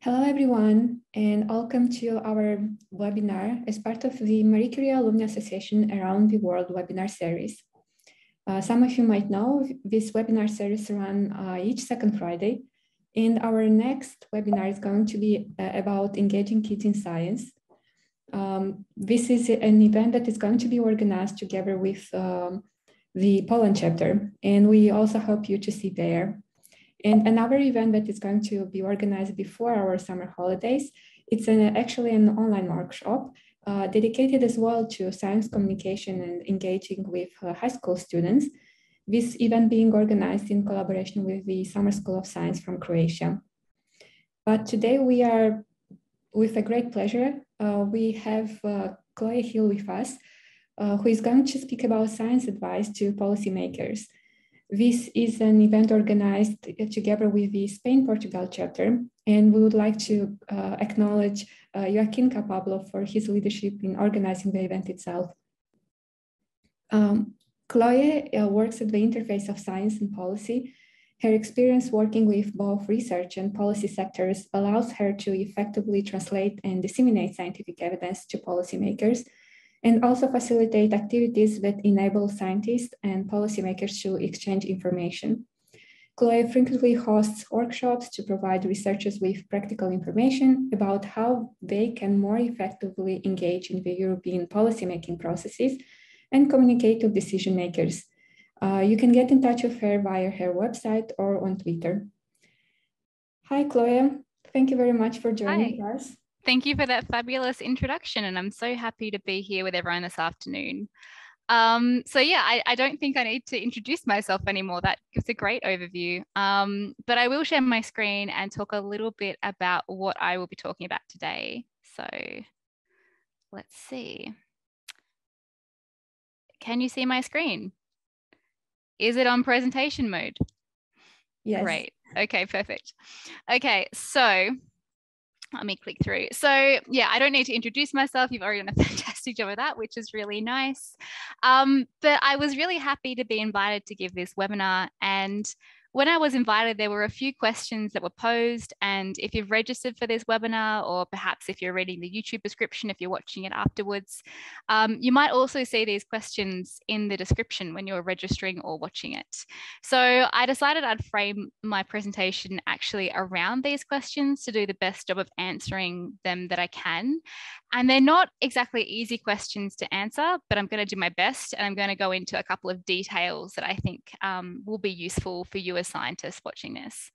Hello, everyone, and welcome to our webinar as part of the Marie Curie Alumni Association Around the World webinar series. Some of you might know this webinar series runs each second Friday, and our next webinar is going to be about engaging kids in science. This is an event that is going to be organized together with the Poland chapter, and we also hope you to see there. And another event that is going to be organized before our summer holidays, it's actually an online workshop dedicated as well to science communication and engaging with high school students. This event being organized in collaboration with the Summer School of Science from Croatia. But today we are, with a great pleasure, we have Chloe Hill with us, who is going to speak about science advice to policymakers. This is an event organized together with the Spain-Portugal chapter, and we would like to acknowledge Joaquin Capablo for his leadership in organizing the event itself. Chloe works at the interface of science and policy. Her experience working with both research and policy sectors allows her to effectively translate and disseminate scientific evidence to policymakers, and also facilitate activities that enable scientists and policymakers to exchange information. Chloe frequently hosts workshops to provide researchers with practical information about how they can more effectively engage in the European policymaking processes and communicate with decision makers. You can get in touch with her via her website or on Twitter. Hi, Chloe. Thank you very much for joining us. Thank you for that fabulous introduction, and I'm so happy to be here with everyone this afternoon. I don't think I need to introduce myself anymore. That gives a great overview, but I will share my screen and talk a little bit about what I will be talking about today. So let's see. Can you see my screen? Is it on presentation mode? Yes. Great. Okay, perfect. Okay, so let me click through. So yeah, I don't need to introduce myself. You've already done a fantastic job of that, which is really nice. But I was really happy to be invited to give this webinar. And when I was invited, there were a few questions that were posed. And if you've registered for this webinar, or perhaps if you're reading the YouTube description, if you're watching it afterwards, you might also see these questions in the description when you're registering or watching it. So I decided I'd frame my presentation actually around these questions to do the best job of answering them that I can. And they're not exactly easy questions to answer, but I'm going to do my best, and I'm going to go into a couple of details that I think will be useful for you as scientists watching this.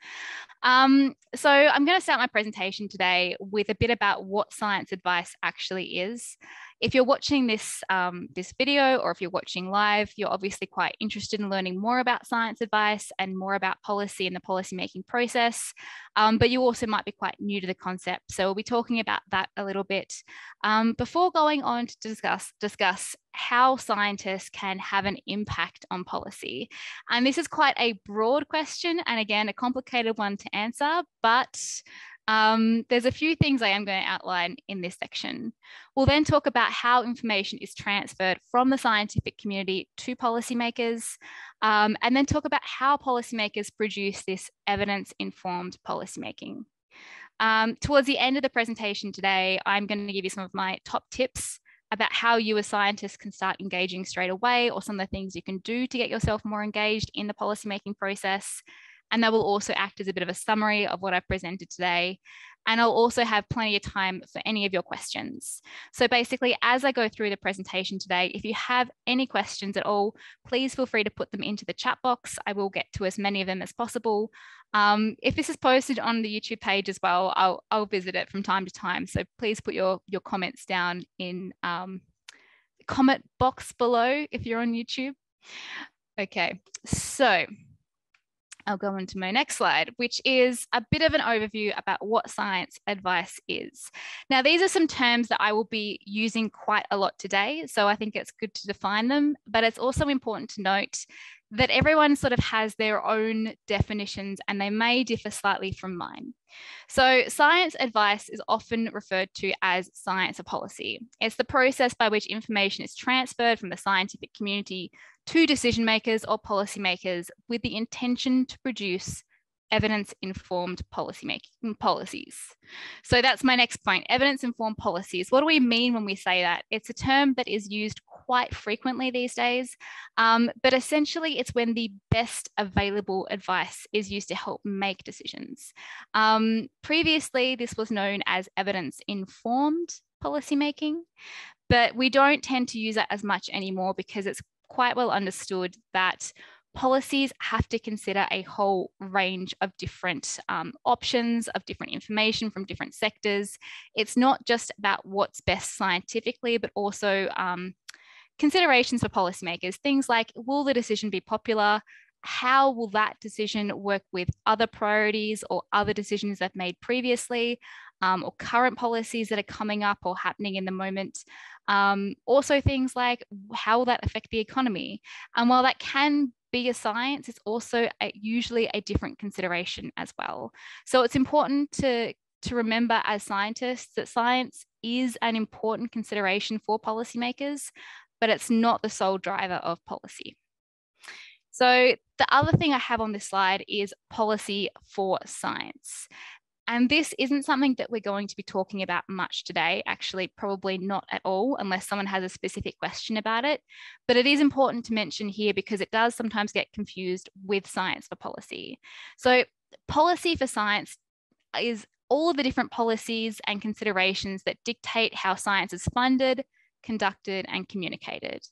So I'm going to start my presentation today with a bit about what science advice actually is. If you're watching this, this video, or if you're watching live, you're obviously quite interested in learning more about science advice and more about policy and the policymaking process, but you also might be quite new to the concept. So we'll be talking about that a little bit before going on to discuss how scientists can have an impact on policy. And this is quite a broad question, and again, a complicated one to answer, but there's a few things I am going to outline in this section. We'll then talk about how information is transferred from the scientific community to policymakers, and then talk about how policymakers produce this evidence-informed policymaking. Towards the end of the presentation today, I'm going to give you some of my top tips about how you as scientists can start engaging straight away, or some of the things you can do to get yourself more engaged in the policymaking process. And that will also act as a bit of a summary of what I've presented today. And I'll also have plenty of time for any of your questions. So basically, as I go through the presentation today, if you have any questions at all, please feel free to put them into the chat box. I will get to as many of them as possible. If this is posted on the YouTube page as well, I'll visit it from time to time. So please put your comments down in the comment box below if you're on YouTube. Okay, so I'll go into my next slide, which is a bit of an overview about what science advice is. Now, these are some terms that I will be using quite a lot today, so I think it's good to define them, but it's also important to note that everyone sort of has their own definitions, and they may differ slightly from mine. So science advice is often referred to as science of policy. It's the process by which information is transferred from the scientific community to decision makers or policymakers with the intention to produce evidence-informed policies. So that's my next point, evidence-informed policies. What do we mean when we say that? It's a term that is used quite frequently these days, but essentially it's when the best available advice is used to help make decisions. Previously, this was known as evidence-informed policymaking, but we don't tend to use that as much anymore because it's quite well understood that policies have to consider a whole range of different options, of different information from different sectors. It's not just about what's best scientifically, but also considerations for policymakers. Things like, will the decision be popular? How will that decision work with other priorities or other decisions they've made previously, or current policies that are coming up or happening in the moment? Also things like, how will that affect the economy? And while that can be a science, it's also usually a different consideration as well. So it's important to remember as scientists that science is an important consideration for policymakers, but it's not the sole driver of policy. So the other thing I have on this slide is policy for science. And this isn't something that we're going to be talking about much today, actually, probably not at all, unless someone has a specific question about it. But it is important to mention here because it does sometimes get confused with science for policy. So policy for science is all of the different policies and considerations that dictate how science is funded, conducted, and communicated.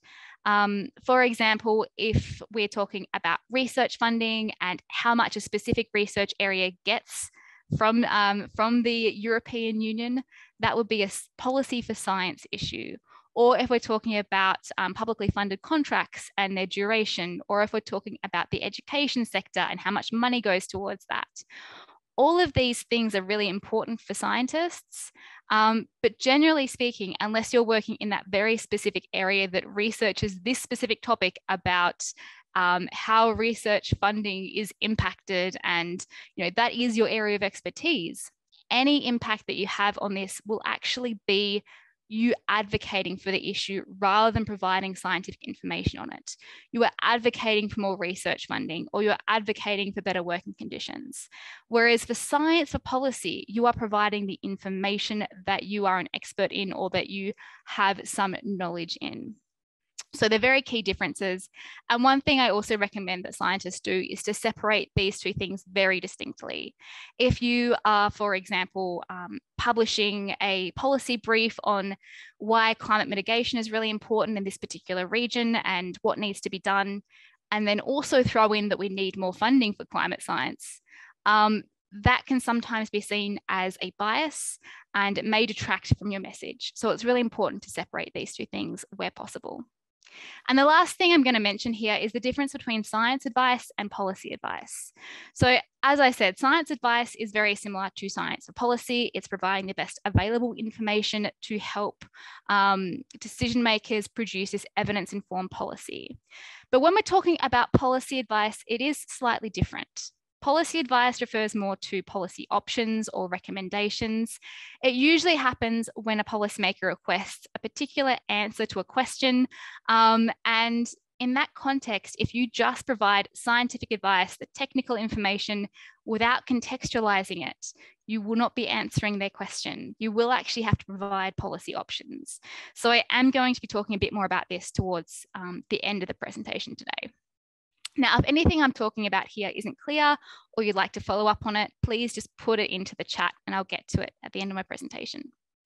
For example, if we're talking about research funding and how much a specific research area gets from the European Union, that would be a policy for science issue. Or if we're talking about publicly funded contracts and their duration, or if we're talking about the education sector and how much money goes towards that. All of these things are really important for scientists, but generally speaking, unless you're working in that very specific area that researches this specific topic about how research funding is impacted, and that is your area of expertise, any impact that you have on this will actually be you advocating for the issue rather than providing scientific information on it. You are advocating for more research funding, or you're advocating for better working conditions. Whereas for science for policy, you are providing the information that you are an expert in or that you have some knowledge in. So they're very key differences. And one thing I also recommend that scientists do is to separate these two things very distinctly. If you are, for example, publishing a policy brief on why climate mitigation is really important in this particular region and what needs to be done, and then also throw in that we need more funding for climate science, that can sometimes be seen as a bias and it may detract from your message. So it's really important to separate these two things where possible. And the last thing I'm going to mention here is the difference between science advice and policy advice. So as I said, science advice is very similar to science for policy. It's providing the best available information to help decision makers produce this evidence-informed policy. But when we're talking about policy advice, it is slightly different. Policy advice refers more to policy options or recommendations. It usually happens when a policymaker requests a particular answer to a question. And in that context, if you just provide scientific advice, the technical information, without contextualizing it, you will not be answering their question. You will actually have to provide policy options. So I am going to be talking a bit more about this towards the end of the presentation today. Now, if anything I'm talking about here isn't clear or you'd like to follow up on it, please just put it into the chat and I'll get to it at the end of my presentation.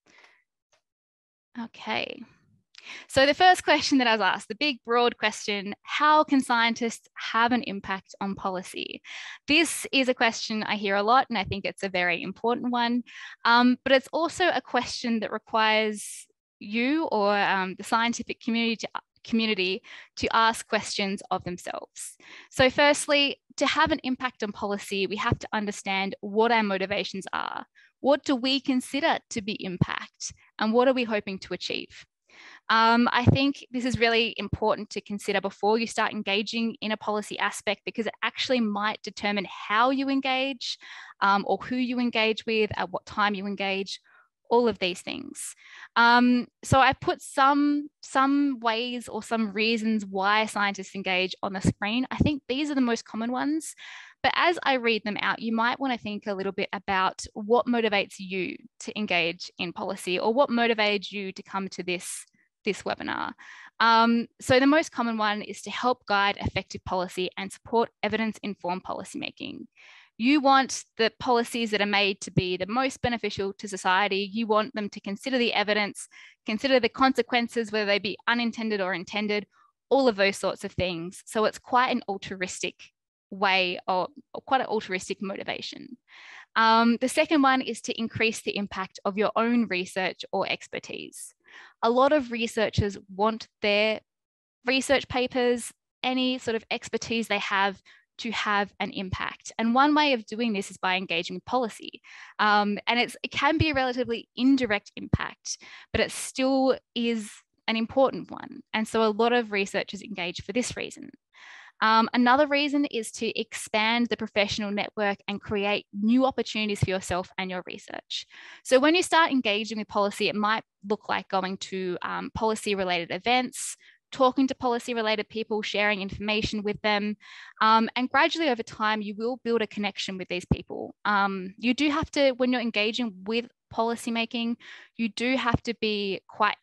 Okay. So the first question that I was asked, the big broad question, how can scientists have an impact on policy? This is a question I hear a lot and I think it's a very important one, but it's also a question that requires you or the scientific community to ask questions of themselves. So firstly, to have an impact on policy, we have to understand what our motivations are. What do we consider to be impact? And what are we hoping to achieve? I think this is really important to consider before you start engaging in a policy aspect, because it actually might determine how you engage or who you engage with, at what time you engage, all of these things. So I put some ways or some reasons why scientists engage on the screen. I think these are the most common ones, But as I read them out, you might want to think a little bit about what motivates you to engage in policy, or what motivated you to come to this webinar. So the most common one is to help guide effective policy and support evidence-informed policymaking. You want the policies that are made to be the most beneficial to society. You want them to consider the evidence, consider the consequences, whether they be unintended or intended, all of those sorts of things. So it's quite an altruistic way, or quite an altruistic motivation. The second one is to increase the impact of your own research or expertise. A lot of researchers want their research papers, any sort of expertise they have, to have an impact. And one way of doing this is by engaging with policy. And it can be a relatively indirect impact, but it still is an important one. And so a lot of researchers engage for this reason. Another reason is to expand the professional network and create new opportunities for yourself and your research. So when you start engaging with policy, it might look like going to policy-related events, talking to policy-related people, sharing information with them, and gradually over time, you will build a connection with these people. You do have to, when you're engaging with policymaking, you do have to be quite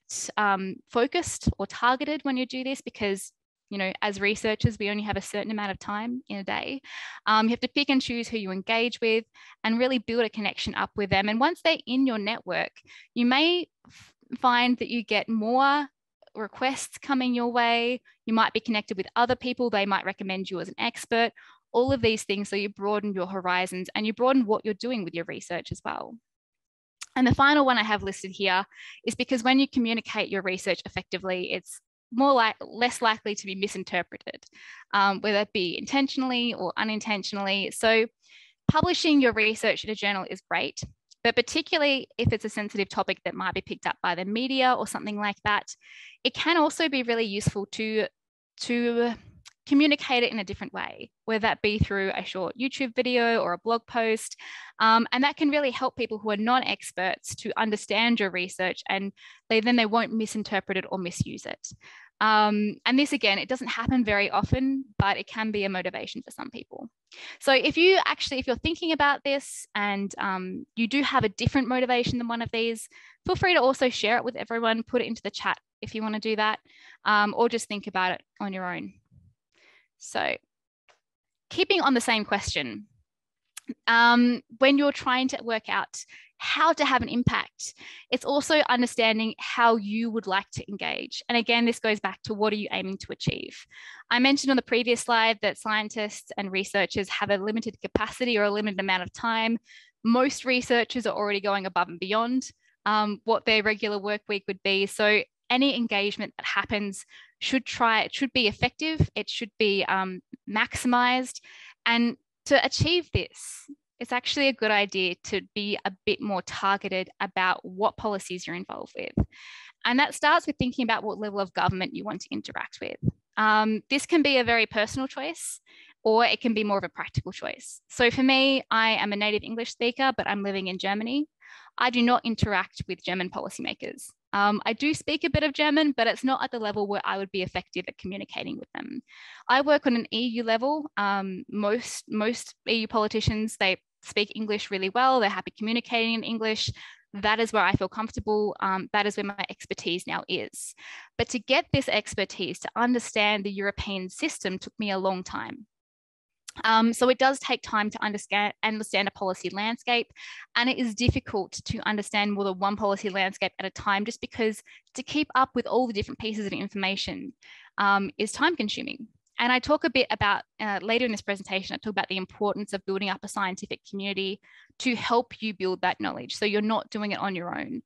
focused or targeted when you do this, because as researchers, we only have a certain amount of time in a day. You have to pick and choose who you engage with and really build a connection up with them. And once they're in your network, you may find that you get more requests coming your way. You might be connected with other people. They might recommend you as an expert, all of these things. So you broaden your horizons and you broaden what you're doing with your research as well. And the final one I have listed here is because when you communicate your research effectively, it's less likely to be misinterpreted, whether it be intentionally or unintentionally. So publishing your research in a journal is great, but particularly if it's a sensitive topic that might be picked up by the media or something like that, it can also be really useful to communicate it in a different way, whether that be through a short YouTube video or a blog post. And that can really help people who are non-experts to understand your research, and then they won't misinterpret it or misuse it. And this, again, it doesn't happen very often, but it can be a motivation for some people. So if you're thinking about this and you do have a different motivation than one of these, feel free to also share it with everyone, put it into the chat if you want to do that, or just think about it on your own. So keeping on the same question, when you're trying to work out how to have an impact, it's also understanding how you would like to engage. And again, this goes back to what are you aiming to achieve? I mentioned on the previous slide that scientists and researchers have a limited capacity or a limited amount of time. Most researchers are already going above and beyond what their regular work week would be. So any engagement that happens should be effective. It should be maximized. And to achieve this, it's actually a good idea to be a bit more targeted about what policies you're involved with. And that starts with thinking about what level of government you want to interact with. This can be a very personal choice, or it can be more of a practical choice. So for me, I am a native English speaker, but I'm living in Germany. I do not interact with German policymakers. I do speak a bit of German, but it's not at the level where I would be effective at communicating with them. I work on an EU level. Most EU politicians, they speak English really well. They're happy communicating in English. That is where I feel comfortable. That is where my expertise now is. But to get this expertise, to understand the European system, took me a long time. So it does take time to understand a policy landscape, and it is difficult to understand more than one policy landscape at a time, just because to keep up with all the different pieces of information is time consuming. And I talk a bit about, later in this presentation, I talk about the importance of building up a scientific community to help you build that knowledge. So you're not doing it on your own.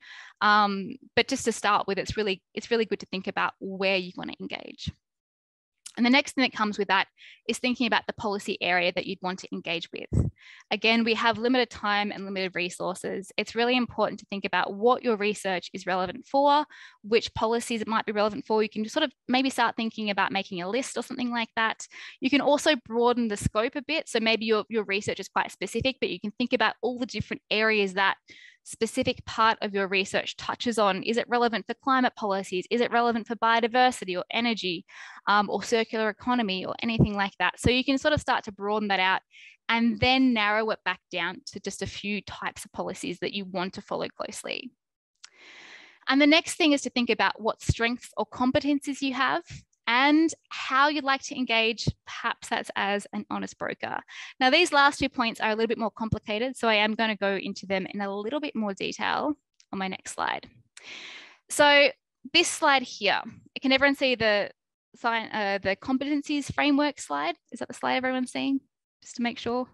But just to start with, it's really good to think about where you want to engage. And the next thing that comes with that is thinking about the policy area that you'd want to engage with. Again, we have limited time and limited resources. It's really important to think about what your research is relevant for, which policies it might be relevant for. You can just sort of maybe start thinking about making a list or something like that. You can also broaden the scope a bit. So maybe your research is quite specific, but you can think about all the different areas that specific part of your research touches on. Is it relevant for climate policies? Is it relevant for biodiversity or energy or circular economy or anything like that? So you can sort of start to broaden that out and then narrow it back down to just a few types of policies that you want to follow closely. And the next thing is to think about what strengths or competencies you have and how you'd like to engage, perhaps that's as an honest broker. Now, these last 2 points are a little bit more complicated, so I am going to go into them in a little bit more detail on my next slide. So this slide here, can everyone see the competencies framework slide? Is that the slide everyone's seeing? Just to make sure.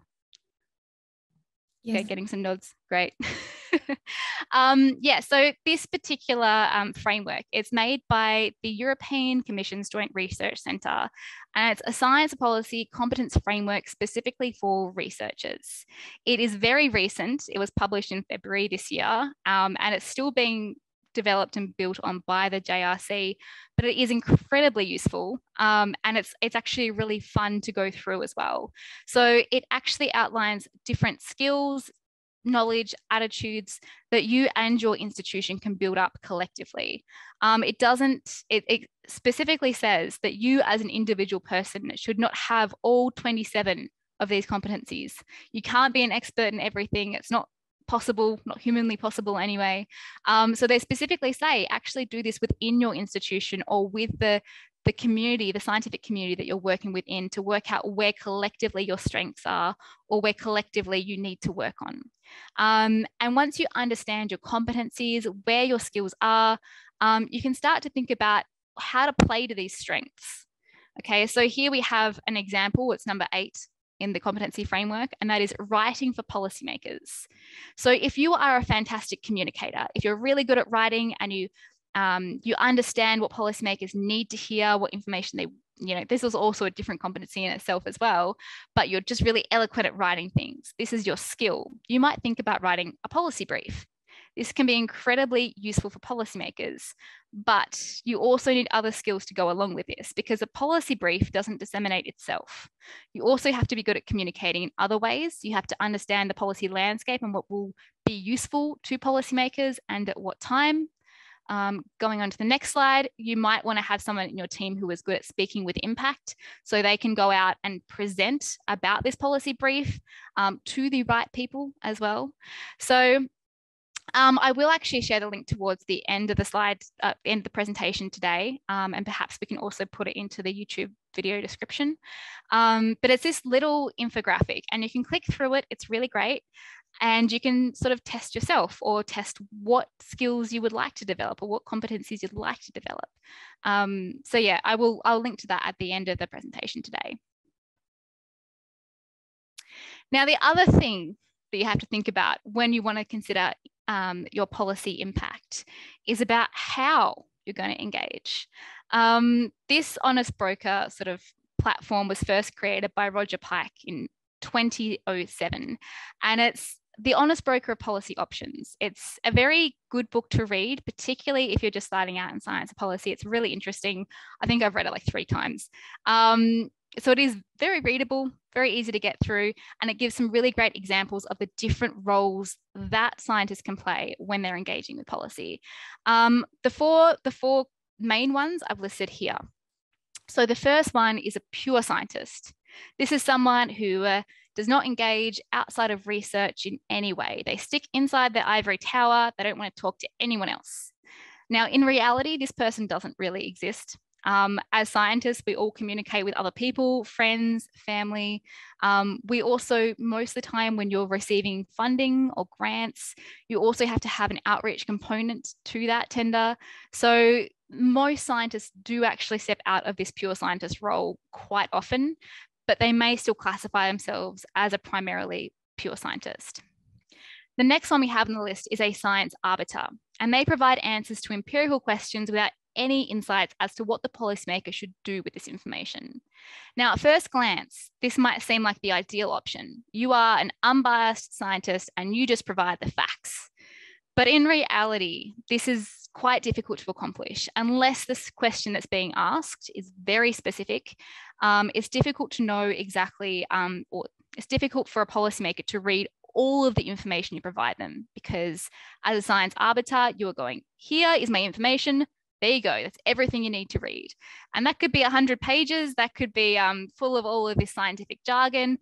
Yes. Okay, getting some nods. Great. Yeah, so this particular framework is made by the European Commission's Joint Research Centre, and it's a science policy competence framework specifically for researchers. It is very recent. It was published in February this year, and it's still being developed and built on by the JRC, but it is incredibly useful, and it's actually really fun to go through as well. So it actually outlines different skills, knowledge, attitudes that you and your institution can build up collectively. It specifically says that you as an individual person should not have all 27 of these competencies. You can't be an expert in everything. It's not possible, not humanly possible anyway. So they specifically say, actually do this within your institution or with the community, the scientific community that you're working within, to work out where collectively your strengths are or where collectively you need to work on. And once you understand your competencies, where your skills are, you can start to think about how to play to these strengths. Okay, so here we have an example, it's number 8 in the competency framework, and that is writing for policymakers. So if you are a fantastic communicator, if you're really good at writing and you understand what policymakers need to hear, what information they, this is also a different competency in itself as well, but you're just really eloquent at writing things. This is your skill. You might think about writing a policy brief. This can be incredibly useful for policymakers, but you also need other skills to go along with this, because a policy brief doesn't disseminate itself. You also have to be good at communicating in other ways. You have to understand the policy landscape and what will be useful to policymakers and at what time. Going on to the next slide, you might want to have someone in your team who is good at speaking with impact, so they can go out and present about this policy brief to the right people as well. So I will actually share the link towards the end of the slide, end of the presentation today, and perhaps we can also put it into the YouTube video description. But it's this little infographic, and you can click through it. It's really great. And you can sort of test yourself or test what skills you would like to develop or what competencies you'd like to develop. So yeah, I'll link to that at the end of the presentation today. Now, the other thing that you have to think about when you want to consider your policy impact is about how you're going to engage. This Honest Broker sort of platform was first created by Roger Pike in 2007, and it's the Honest Broker of Policy Options. It's a very good book to read, particularly if you're just starting out in science and policy. It's really interesting. I think I've read it like 3 times. So it is very readable, very easy to get through, and it gives some really great examples of the different roles that scientists can play when they're engaging with policy. The four main ones I've listed here. So the first one is a pure scientist. This is someone who does not engage outside of research in any way. They stick inside their ivory tower. They don't want to talk to anyone else. Now, in reality, this person doesn't really exist. As scientists, we all communicate with other people, friends, family. We also, most of the time when you're receiving funding or grants, you also have to have an outreach component to that tender. So most scientists do actually step out of this pure scientist role quite often, but they may still classify themselves as a primarily pure scientist. The next one we have on the list is a science arbiter, and they provide answers to empirical questions without any insights as to what the policymaker should do with this information. Now, at first glance, this might seem like the ideal option. You are an unbiased scientist and you just provide the facts. But in reality, this is quite difficult to accomplish unless this question that's being asked is very specific. It's difficult to know exactly, or it's difficult for a policymaker to read all of the information you provide them, because as a science arbiter, you are going, here is my information. There you go. That's everything you need to read. And that could be 100 pages. That could be full of all of this scientific jargon.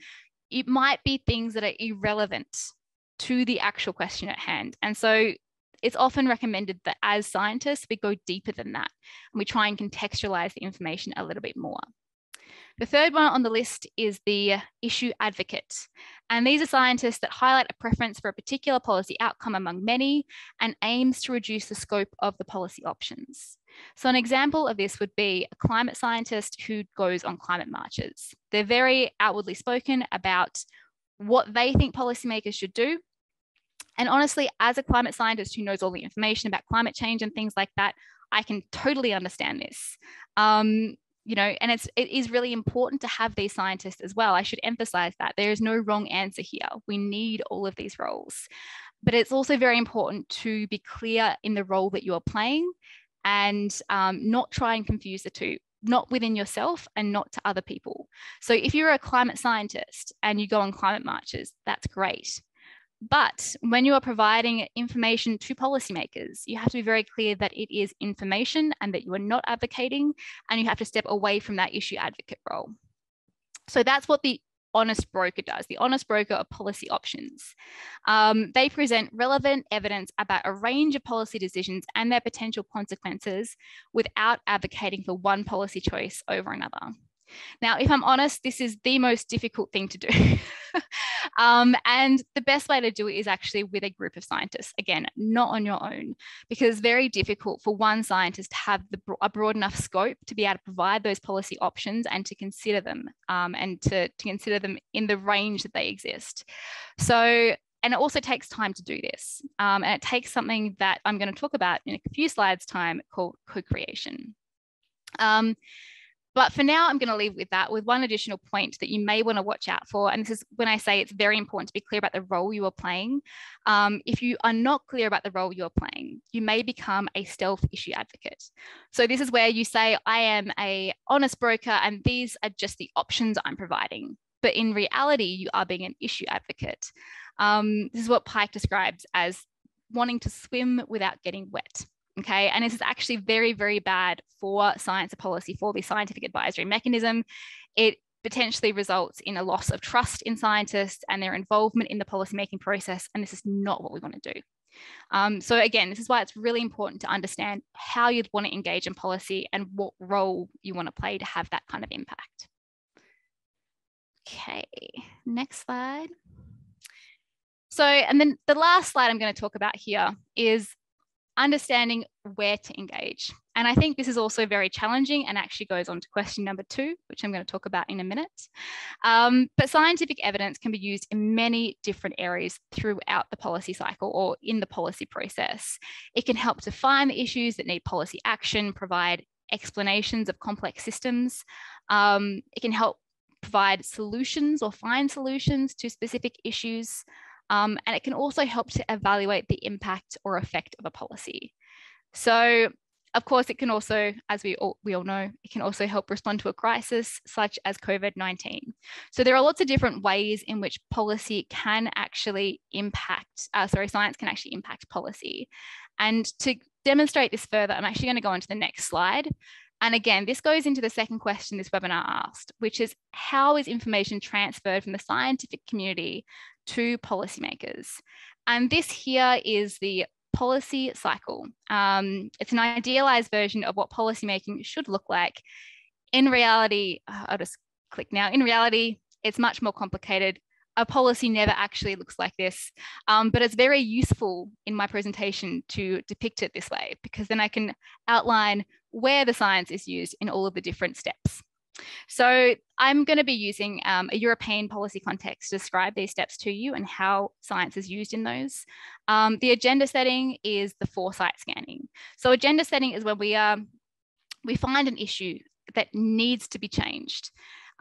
it might be things that are irrelevant to the actual question at hand. And so it's often recommended that as scientists, we go deeper than that and we try and contextualize the information a little bit more. The third one on the list is the issue advocate. And these are scientists that highlight a preference for a particular policy outcome among many and aims to reduce the scope of the policy options. So an example of this would be a climate scientist who goes on climate marches. They're very outwardly spoken about what they think policymakers should do. And honestly, as a climate scientist who knows all the information about climate change and things like that, I can totally understand this. You know, and it is really important to have these scientists as well. I should emphasize that there is no wrong answer here. We need all of these roles, but it's also very important to be clear in the role that you are playing and not try and confuse the two, not within yourself and not to other people. So if you're a climate scientist and you go on climate marches, that's great. But when you are providing information to policymakers, you have to be very clear that it is information and that you are not advocating, and you have to step away from that issue advocate role. So that's what the honest broker does, the honest broker of policy options. They present relevant evidence about a range of policy decisions and their potential consequences without advocating for one policy choice over another. Now, if I'm honest, this is the most difficult thing to do. And the best way to do it is actually with a group of scientists. Again, not on your own, because it's very difficult for one scientist to have a broad enough scope to be able to provide those policy options and to consider them and to consider them in the range that they exist. So, and it also takes time to do this. And it takes something that I'm going to talk about in a few slides' time called co-creation. But for now, I'm going to leave with that with one additional point that you may want to watch out for. And this is when I say it's very important to be clear about the role you are playing. If you are not clear about the role you're playing, you may become a stealth issue advocate. So this is where you say, I am an honest broker and these are just the options I'm providing. But in reality, you are being an issue advocate. This is what Pike describes as wanting to swim without getting wet. Okay, and this is actually very, very bad for science and policy, for the scientific advisory mechanism. It potentially results in a loss of trust in scientists and their involvement in the policymaking process, and this is not what we want to do. So again, this is why it's really important to understand how you'd want to engage in policy and what role you want to play to have that kind of impact. Okay, next slide. So, and then the last slide I'm going to talk about here is understanding where to engage. And I think this is also very challenging and actually goes on to question number 2, which I'm going to talk about in a minute. But scientific evidence can be used in many different areas throughout the policy cycle or in the policy process. It can help define the issues that need policy action, provide explanations of complex systems. It can help provide solutions or find solutions to specific issues. And it can also help to evaluate the impact or effect of a policy. So, of course, it can also, as we all know, it can also help respond to a crisis such as COVID-19. So there are lots of different ways in which policy can actually impact, science can actually impact policy. And to demonstrate this further, I'm actually going to go on to the next slide. And again, this goes into the second question this webinar asked, which is how is information transferred from the scientific community to policymakers? And this here is the policy cycle. It's an idealized version of what policymaking should look like. In reality, I'll just click now. In reality, it's much more complicated. A policy never actually looks like this, but it's very useful in my presentation to depict it this way, because then I can outline where the science is used in all of the different steps. So I'm going to be using a European policy context to describe these steps to you and how science is used in those. The agenda setting is the foresight scanning. So agenda setting is when we find an issue that needs to be changed.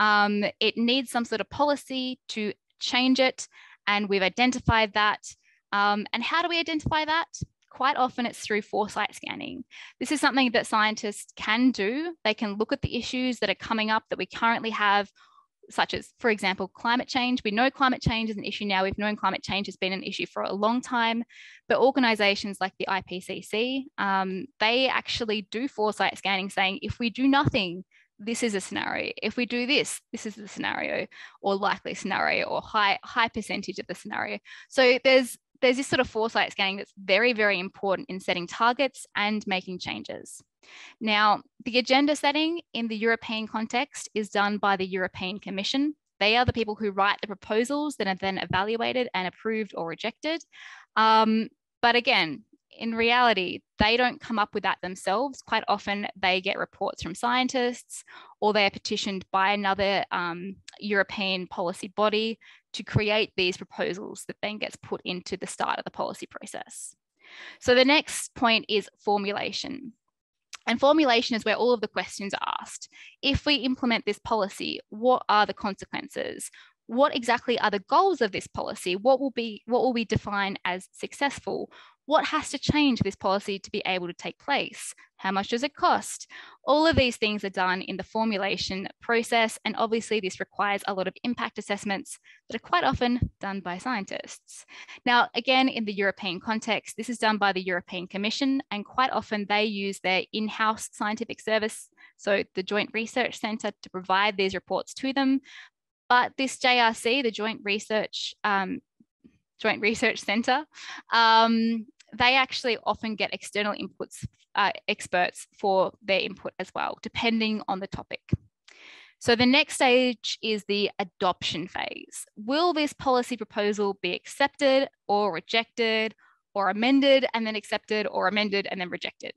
It needs some sort of policy to change it, and we've identified that. And how do we identify that? Quite often it's through foresight scanning. This is something that scientists can do. They can look at the issues that are coming up that we currently have, such as, for example, climate change. We know climate change is an issue now. We've known climate change has been an issue for a long time, but organizations like the IPCC, they actually do foresight scanning, saying if we do nothing, this is a scenario. If we do this, this is the scenario, or likely scenario, or high percentage of the scenario. So there's this sort of foresight scanning that's very, very important in setting targets and making changes. Now, the agenda setting in the European context is done by the European Commission. They are the people who write the proposals that are then evaluated and approved or rejected. But again, in reality, they don't come up with that themselves. Quite often they get reports from scientists, or they are petitioned by another European policy body to create these proposals that then gets put into the start of the policy process. So the next point is formulation. And formulation is where all of the questions are asked. If we implement this policy, what are the consequences? What exactly are the goals of this policy? What will we define as successful? What has to change for this policy to be able to take place? How much does it cost? All of these things are done in the formulation process, and obviously this requires a lot of impact assessments that are quite often done by scientists. Now, again, in the European context, this is done by the European Commission, and quite often they use their in-house scientific service, so the Joint Research Centre, to provide these reports to them. But this JRC, the Joint Research Centre, they actually often get external experts for their input as well, depending on the topic. So the next stage is the adoption phase. Will this policy proposal be accepted or rejected, or amended and then accepted, or amended and then rejected?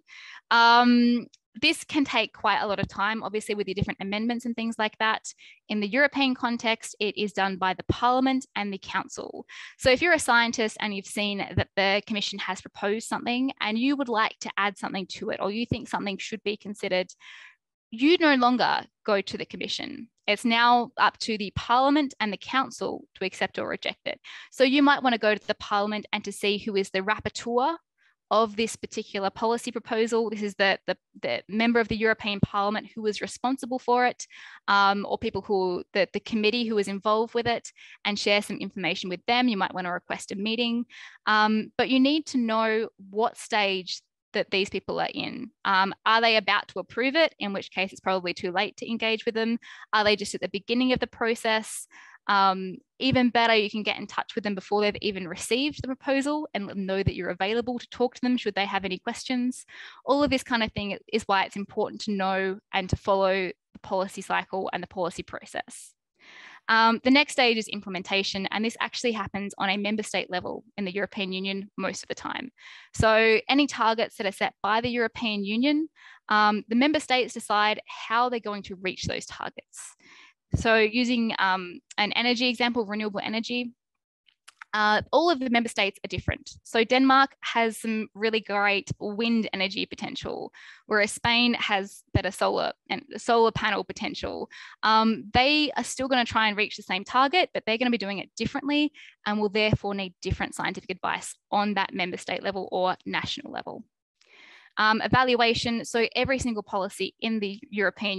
This can take quite a lot of time, obviously, with the different amendments and things like that. In the European context, it is done by the Parliament and the Council. So if you're a scientist and you've seen that the Commission has proposed something and you would like to add something to it, or you think something should be considered, you no longer go to the Commission. It's now up to the Parliament and the Council to accept or reject it. So you might want to go to the Parliament and to see who is the rapporteur of this particular policy proposal. This is the member of the European Parliament who is responsible for it, or people who, the committee who is involved with it, and share some information with them. You might want to request a meeting, but you need to know what stage that these people are in. Are they about to approve it, in which case it's probably too late to engage with them? Are they just at the beginning of the process? Even better, you can get in touch with them before they've even received the proposal and let them know that you're available to talk to them should they have any questions. All of this kind of thing is why it's important to know and to follow the policy cycle and the policy process. The next stage is implementation, and this actually happens on a member state level in the European Union most of the time. So any targets that are set by the European Union, the member states decide how they're going to reach those targets. So using an energy example, renewable energy, all of the member states are different. So Denmark has some really great wind energy potential, whereas Spain has better solar panel potential. They are still going to try and reach the same target, but they're going to be doing it differently and will therefore need different scientific advice on that member state level or national level. Evaluation, so every single policy in the European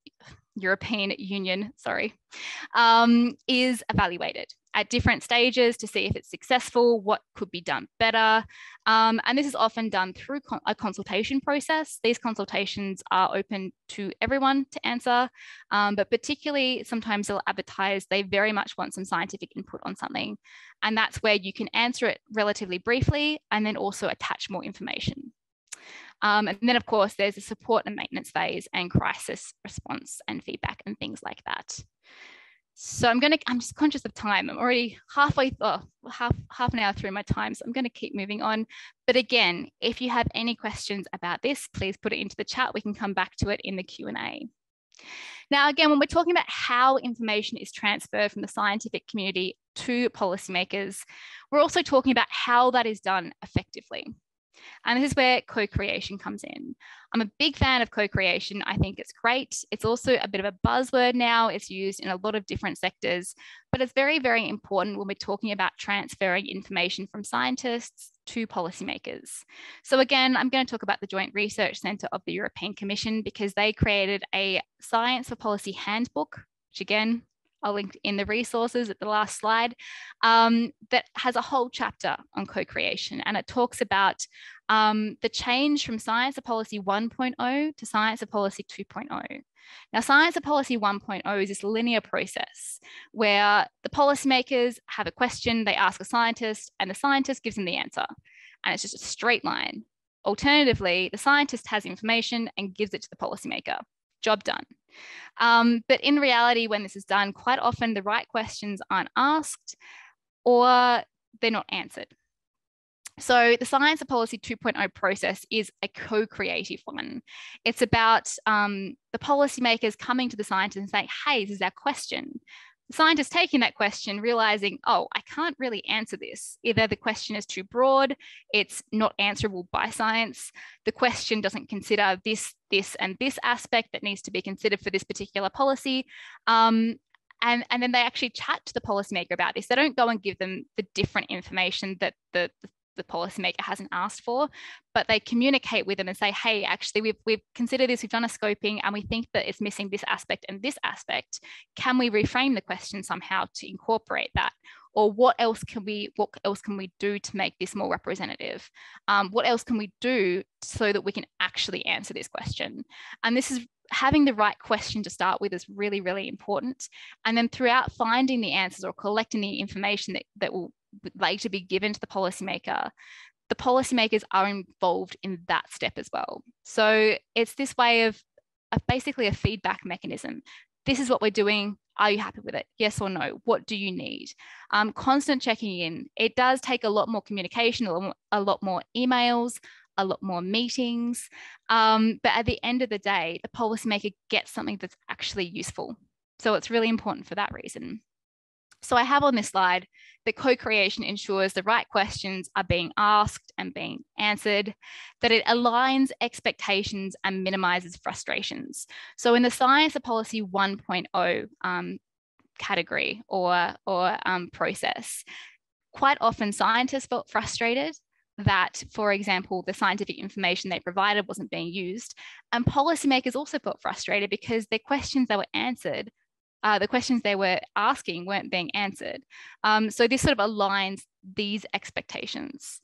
Union, is evaluated at different stages to see if it's successful, what could be done better. And this is often done through a consultation process. These consultations are open to everyone to answer, but particularly sometimes they'll advertise they very much want some scientific input on something. And that's where you can answer it relatively briefly and then also attach more information. And then, of course, there's a support and maintenance phase and crisis response and feedback and things like that. So I'm just conscious of time. I'm already half an hour through my time, so I'm going to keep moving on. But again, if you have any questions about this, please put it into the chat. We can come back to it in the Q&A. Now, again, when we're talking about how information is transferred from the scientific community to policymakers, we're also talking about how that is done effectively. And this is where co-creation comes in. I'm a big fan of co-creation. I think it's great. It's also a bit of a buzzword now. It's used in a lot of different sectors, but it's very, very important when we're talking about transferring information from scientists to policymakers. So again, I'm going to talk about the Joint Research Centre of the European Commission because they created a Science for Policy handbook, which again, I'll link in the resources at the last slide, that has a whole chapter on co-creation, and it talks about the change from Science of Policy 1.0 to Science of Policy 2.0. Now, Science of Policy 1.0 is this linear process where the policymakers have a question, they ask a scientist, and the scientist gives them the answer. And it's just a straight line. Alternatively, the scientist has information and gives it to the policymaker. Job done. But in reality, when this is done, quite often the right questions aren't asked or they're not answered. So the Science of Policy 2.0 process is a co-creative one. It's about the policymakers coming to the scientists and saying, hey, this is our question. The scientists taking that question, realizing, oh, I can't really answer this. Either the question is too broad, it's not answerable by science, the question doesn't consider this, and this aspect that needs to be considered for this particular policy. And then they actually chat to the policymaker about this. They don't go and give them the different information that the policymaker hasn't asked for, but they communicate with them and say, hey, actually, we've considered this, we've done a scoping, and we think that it's missing this aspect and this aspect. Can we reframe the question somehow to incorporate that? Or what else can we do to make this more representative? What else can we do so that we can actually answer this question? And this is having the right question to start with is really, really important. And then throughout finding the answers or collecting the information that will later be given to the policymakers are involved in that step as well. So it's this way of basically a feedback mechanism. This is what we're doing. Are you happy with it? Yes or no? What do you need? Constant checking in. It does take a lot more communication, a lot more emails, a lot more meetings. But at the end of the day, the policymaker gets something that's actually useful. So it's really important for that reason. So I have on this slide that co-creation ensures the right questions are being asked and being answered, that it aligns expectations and minimizes frustrations. So in the Science of Policy 1.0 category or process, quite often scientists felt frustrated that, for example, the scientific information they provided wasn't being used, and policymakers also felt frustrated because their questions they were answered the questions they were asking weren't being answered. So this sort of aligns these expectations.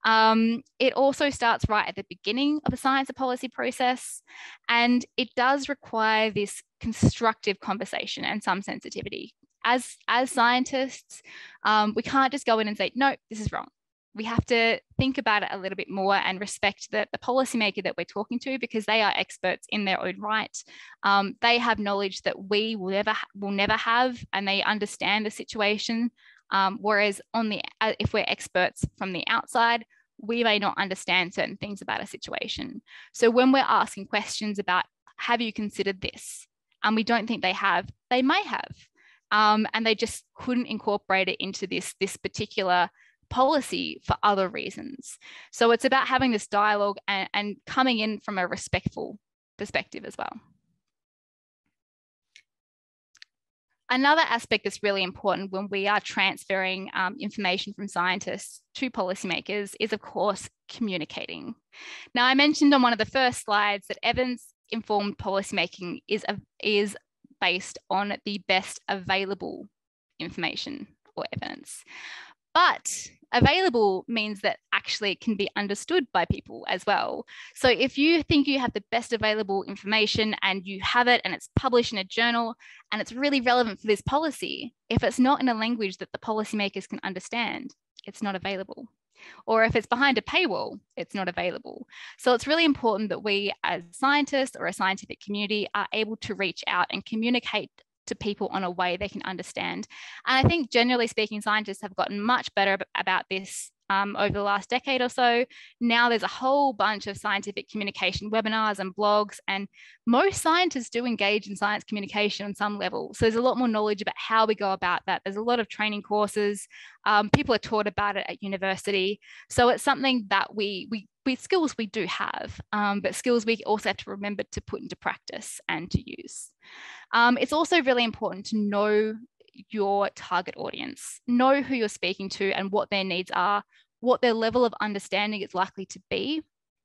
It also starts right at the beginning of a science of policy process, and it does require this constructive conversation and some sensitivity. As scientists, we can't just go in and say, no, this is wrong. We have to think about it a little bit more and respect the policymaker that we're talking to, because they are experts in their own right. They have knowledge that we will never have, and they understand the situation. Whereas if we're experts from the outside, we may not understand certain things about a situation. So when we're asking questions about, have you considered this? And we don't think they have, they may have. And they just couldn't incorporate it into this particular policy for other reasons. So it's about having this dialogue and coming in from a respectful perspective as well. Another aspect that's really important when we are transferring information from scientists to policymakers is, of course, communicating. Now, I mentioned on one of the first slides that evidence-informed policymaking is based on the best available information or evidence. But available means that actually it can be understood by people as well. So if you think you have the best available information and you have it and it's published in a journal and it's really relevant for this policy, if it's not in a language that the policymakers can understand, it's not available. Or if it's behind a paywall, it's not available. So it's really important that we as scientists or a scientific community are able to reach out and communicate to people on a way they can understand. And I think generally speaking, scientists have gotten much better about this over the last decade or so. Now there's a whole bunch of scientific communication webinars and blogs, and most scientists do engage in science communication on some level. So there's a lot more knowledge about how we go about that. There's a lot of training courses. People are taught about it at university. So it's something that skills we do have, but skills we also have to remember to put into practice and to use. It's also really important to know your target audience, know who you're speaking to and what their needs are, what their level of understanding is likely to be.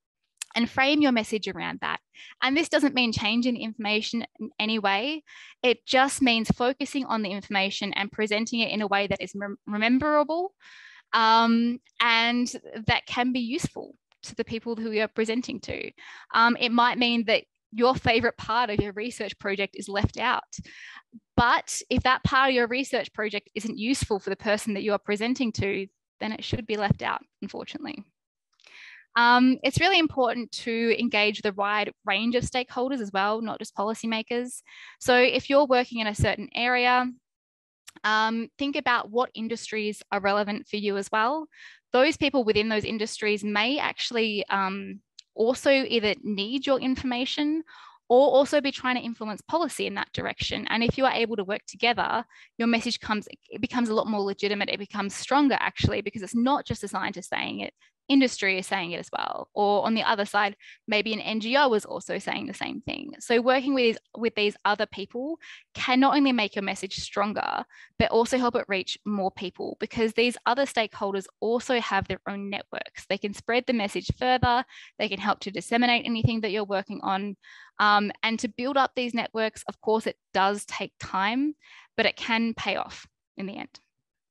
and frame your message around that. And this doesn't mean changing the information in any way. It just means focusing on the information and presenting it in a way that is rememberable, and that can be useful to the people who you're presenting to. It might mean that your favorite part of your research project is left out. But if that part of your research project isn't useful for the person that you are presenting to, then it should be left out, unfortunately. It's really important to engage the wide range of stakeholders as well, not just policymakers. So if you're working in a certain area, think about what industries are relevant for you as well. Those people within those industries may actually also either need your information or also be trying to influence policy in that direction. And if you are able to work together, your message becomes a lot more legitimate. It becomes stronger, actually, because it's not just a scientist saying it, industry is saying it as well. Or on the other side, maybe an NGO is also saying the same thing. So working with these other people can not only make your message stronger, but also help it reach more people, because these other stakeholders also have their own networks. They can spread the message further. They can help to disseminate anything that you're working on. And to build up these networks, of course, it does take time, but it can pay off in the end.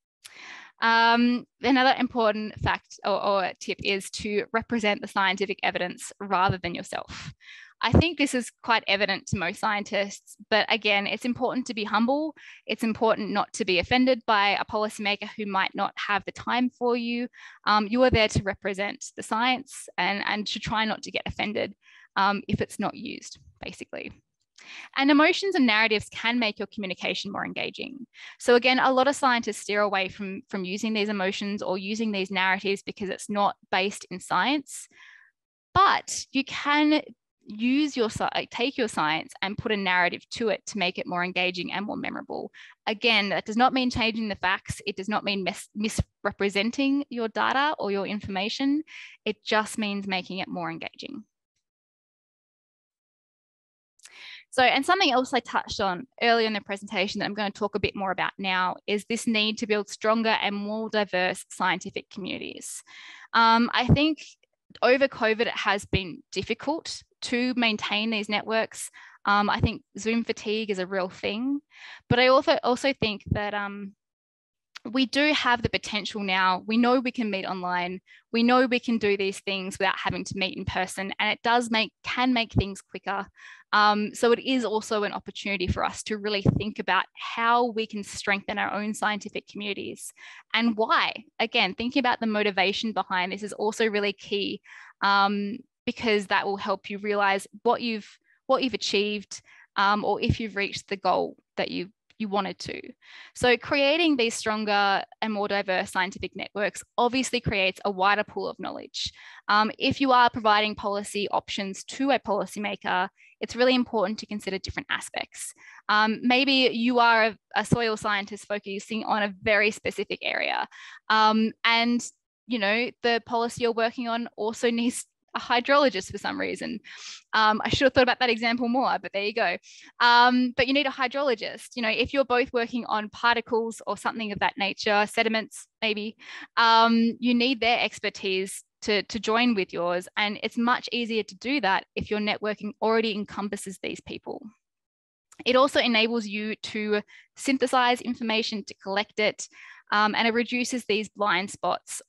Another important fact or tip is to represent the scientific evidence rather than yourself. I think this is quite evident to most scientists, but again, it's important to be humble. It's important not to be offended by a policymaker who might not have the time for you. You are there to represent the science and to try not to get offended if it's not used, basically. And emotions and narratives can make your communication more engaging. So again, a lot of scientists steer away from using these emotions or using these narratives because it's not based in science. But you can take your science and put a narrative to it to make it more engaging and more memorable. Again, that does not mean changing the facts. It does not mean misrepresenting your data or your information. It just means making it more engaging. So, and something else I touched on earlier in the presentation that I'm going to talk a bit more about now is this need to build stronger and more diverse scientific communities. I think over COVID, it has been difficult to maintain these networks. I think Zoom fatigue is a real thing, but I also think that we do have the potential now. We know we can meet online. We know we can do these things without having to meet in person, and it can make things quicker. So it is also an opportunity for us to really think about how we can strengthen our own scientific communities and why. Again, thinking about the motivation behind this is also really key, because that will help you realize what you've achieved, or if you've reached the goal that you wanted to. So creating these stronger and more diverse scientific networks obviously creates a wider pool of knowledge. If you are providing policy options to a policymaker, it's really important to consider different aspects. Maybe you are a soil scientist focusing on a very specific area, and the policy you're working on also needs a hydrologist for some reason. I should have thought about that example more, but there you go. But you need a hydrologist. If you're both working on particles or something of that nature, sediments maybe, you need their expertise to join with yours. And it's much easier to do that if your networking already encompasses these people. It also enables you to synthesize information, to collect it, and it reduces these blind spots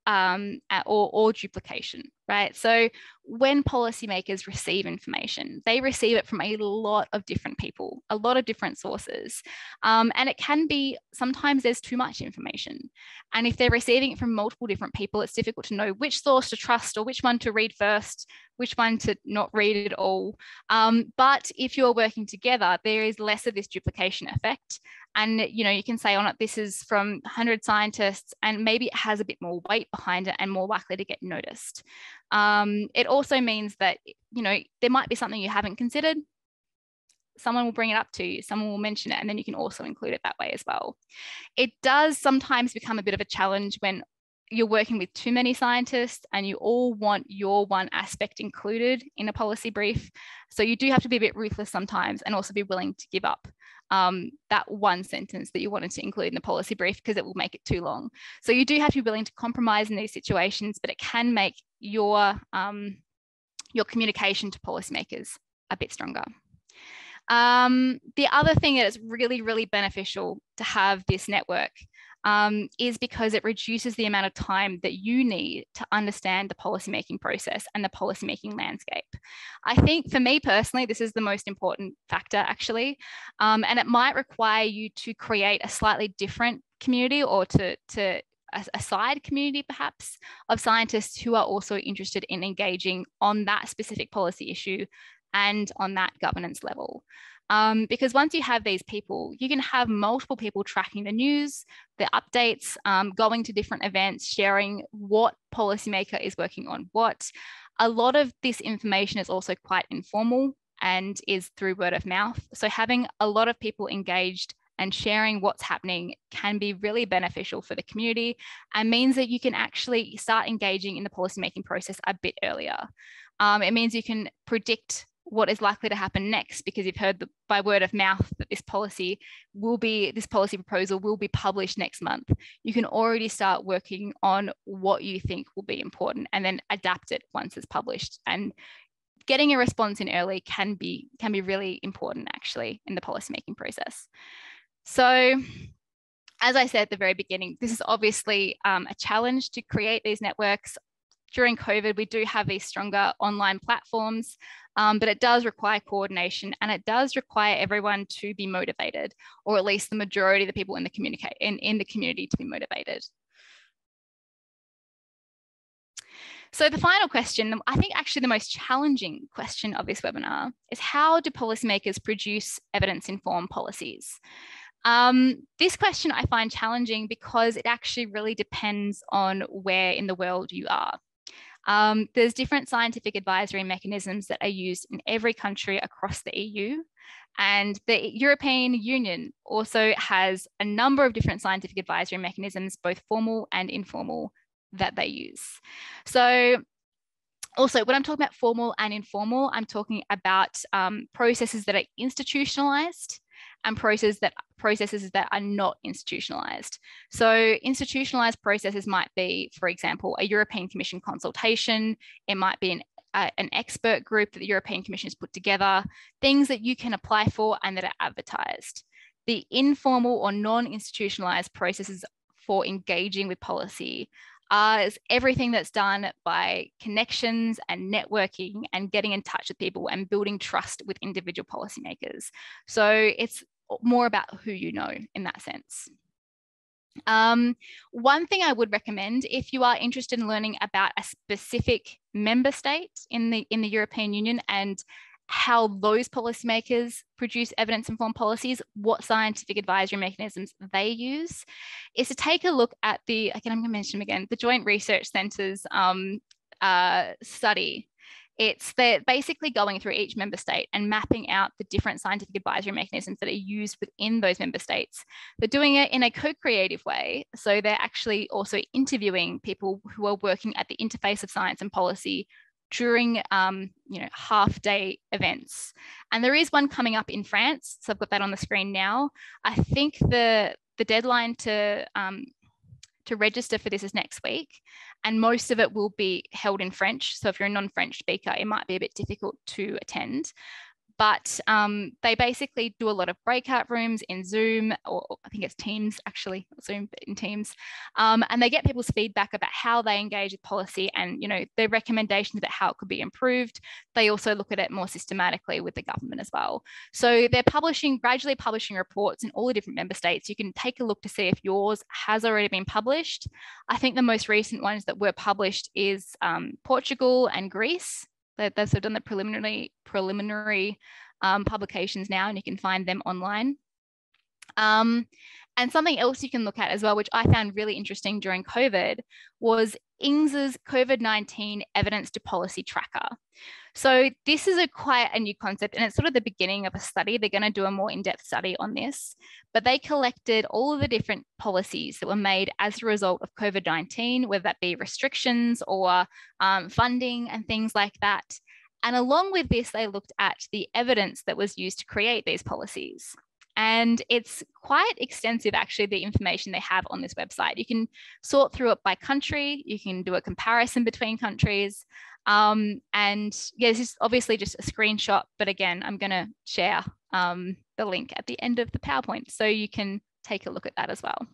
or duplication, right? So when policymakers receive information, they receive it from a lot of different people, a lot of different sources. And it can be, sometimes there's too much information. And if they're receiving it from multiple different people, it's difficult to know which source to trust or which one to read first, which one to not read at all. But if you're working together, there is less of this duplication effect. And you can say on it, this is from 100 scientists, and maybe it has a bit more weight behind it and more likely to get noticed. It also means that there might be something you haven't considered. Someone will bring it up to you, someone will mention it, and then you can also include it that way as well. It does sometimes become a bit of a challenge when you're working with too many scientists and you all want your one aspect included in a policy brief. So you do have to be a bit ruthless sometimes and also be willing to give up that one sentence that you wanted to include in the policy brief because it will make it too long. So you do have to be willing to compromise in these situations, but it can make your your communication to policymakers a bit stronger. The other thing that is really, really beneficial to have this network is because it reduces the amount of time that you need to understand the policymaking process and the policymaking landscape. I think for me personally, this is the most important factor actually, and it might require you to create a slightly different community or to a side community perhaps of scientists who are also interested in engaging on that specific policy issue and on that governance level. Because once you have these people, you can have multiple people tracking the news, the updates, going to different events, sharing what policymaker is working on what. A lot of this information is also quite informal and is through word of mouth. So having a lot of people engaged and sharing what's happening can be really beneficial for the community and means that you can actually start engaging in the policymaking process a bit earlier. It means you can predict what is likely to happen next because you've heard by word of mouth that this policy proposal will be published next month. You can already start working on what you think will be important and then adapt it once it's published. And getting a response in early can be really important actually in the policymaking process. So as I said at the very beginning, this is obviously a challenge to create these networks. During COVID, we do have these stronger online platforms, but it does require coordination and it does require everyone to be motivated, or at least the majority of the people in the community to be motivated. So the final question, I think actually the most challenging question of this webinar is how do policymakers produce evidence-informed policies? This question I find challenging because it actually really depends on where in the world you are. There's different scientific advisory mechanisms that are used in every country across the EU. And the European Union also has a number of different scientific advisory mechanisms, both formal and informal, that they use. So also, when I'm talking about formal and informal, I'm talking about processes that are institutionalized and processes that are not institutionalized. So institutionalized processes might be, for example, a European Commission consultation. It might be an expert group that the European Commission has put together, things that you can apply for and that are advertised. The informal or non-institutionalized processes for engaging with policy is everything that's done by connections and networking and getting in touch with people and building trust with individual policymakers. So it's more about who you know in that sense. One thing I would recommend if you are interested in learning about a specific member state in the European Union and how those policymakers produce evidence-informed policies, what scientific advisory mechanisms they use, is to take a look at again, I'm going to mention them again, the Joint Research Centre's study. They're basically going through each member state and mapping out the different scientific advisory mechanisms that are used within those member states. They're doing it in a co-creative way. So they're actually also interviewing people who are working at the interface of science and policy during half-day events. And there is one coming up in France. So I've got that on the screen now. I think the deadline to register for this is next week. And most of it will be held in French. So if you're a non-French speaker, it might be a bit difficult to attend. But they basically do a lot of breakout rooms in Zoom, or I think it's Teams actually, Zoom in Teams. And they get people's feedback about how they engage with policy and their recommendations about how it could be improved. They also look at it more systematically with the government as well. So they're gradually publishing reports in all the different member states. You can take a look to see if yours has already been published. I think the most recent ones that were published is Portugal and Greece. They've sort of done the preliminary publications now, and you can find them online. And something else you can look at as well, which I found really interesting during COVID, was INGS's COVID-19 Evidence to Policy Tracker. So this is quite a new concept, and it's sort of the beginning of a study. They're going to do a more in-depth study on this, but they collected all of the different policies that were made as a result of COVID-19, whether that be restrictions or funding and things like that. And along with this, they looked at the evidence that was used to create these policies. And it's quite extensive, actually, the information they have on this website. You can sort through it by country. You can do a comparison between countries. And yeah, this is obviously just a screenshot, but again, I'm going to share the link at the end of the PowerPoint so you can take a look at that as well.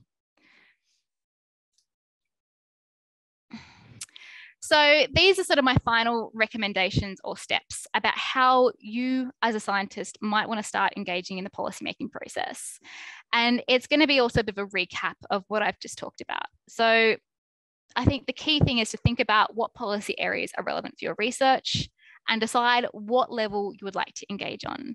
So these are sort of my final recommendations or steps about how you as a scientist might want to start engaging in the policymaking process. And it's going to be also a bit of a recap of what I've just talked about. So I think the key thing is to think about what policy areas are relevant for your research and decide what level you would like to engage on.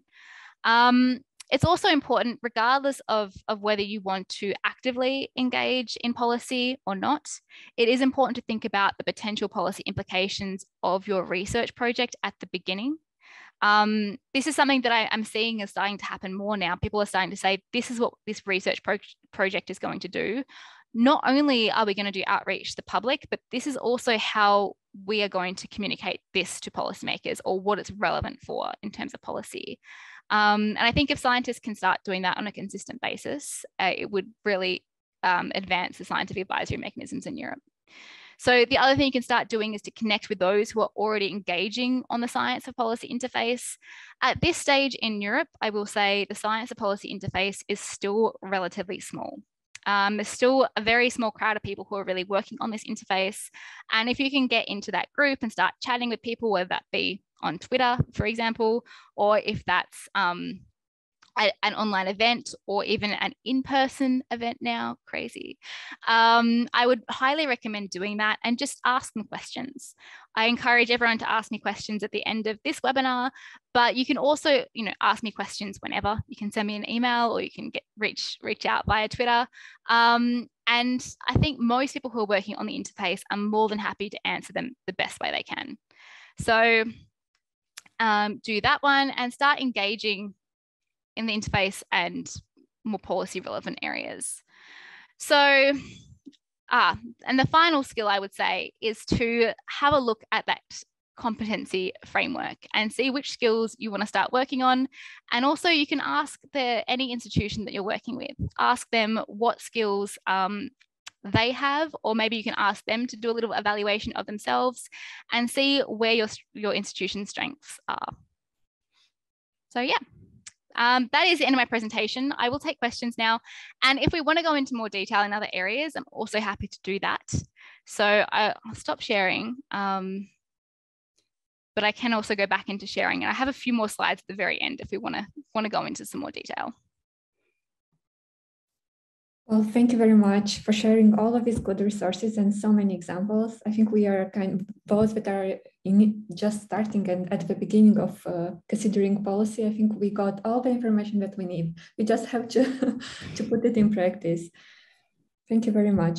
It's also important, regardless of whether you want to actively engage in policy or not, it is important to think about the potential policy implications of your research project at the beginning. This is something that I'm seeing is starting to happen more now. People are starting to say, this is what this research project is going to do. Not only are we going to do outreach to the public, but this is also how we are going to communicate this to policymakers, or what it's relevant for in terms of policy. And I think if scientists can start doing that on a consistent basis, it would really advance the scientific advisory mechanisms in Europe. So the other thing you can start doing is to connect with those who are already engaging on the science of policy interface. At this stage in Europe, I will say the science of policy interface is still relatively small. There's still a very small crowd of people who are really working on this interface. And if you can get into that group and start chatting with people, whether that be on Twitter, for example, or if that's an online event or even an in-person event now, crazy. I would highly recommend doing that and just ask them questions. I encourage everyone to ask me questions at the end of this webinar, but you can also, ask me questions whenever. You can send me an email, or you can reach out via Twitter. And I think most people who are working on the interface are more than happy to answer them the best way they can. So do that one and start engaging in the interface and more policy relevant areas. So, and the final skill I would say is to have a look at that competency framework and see which skills you want to start working on. And also you can ask any institution that you're working with, ask them what skills they have, or maybe you can ask them to do a little evaluation of themselves and see where your institution's strengths are. So yeah. That is the end of my presentation. I will take questions now. And if we want to go into more detail in other areas, I'm also happy to do that. So I'll stop sharing, but I can also go back into sharing. And I have a few more slides at the very end if we want to go into some more detail. Well, thank you very much for sharing all of these good resources and so many examples. I think we are those that are just starting and at the beginning of considering policy. I think we got all the information that we need. We just have to put it in practice. Thank you very much.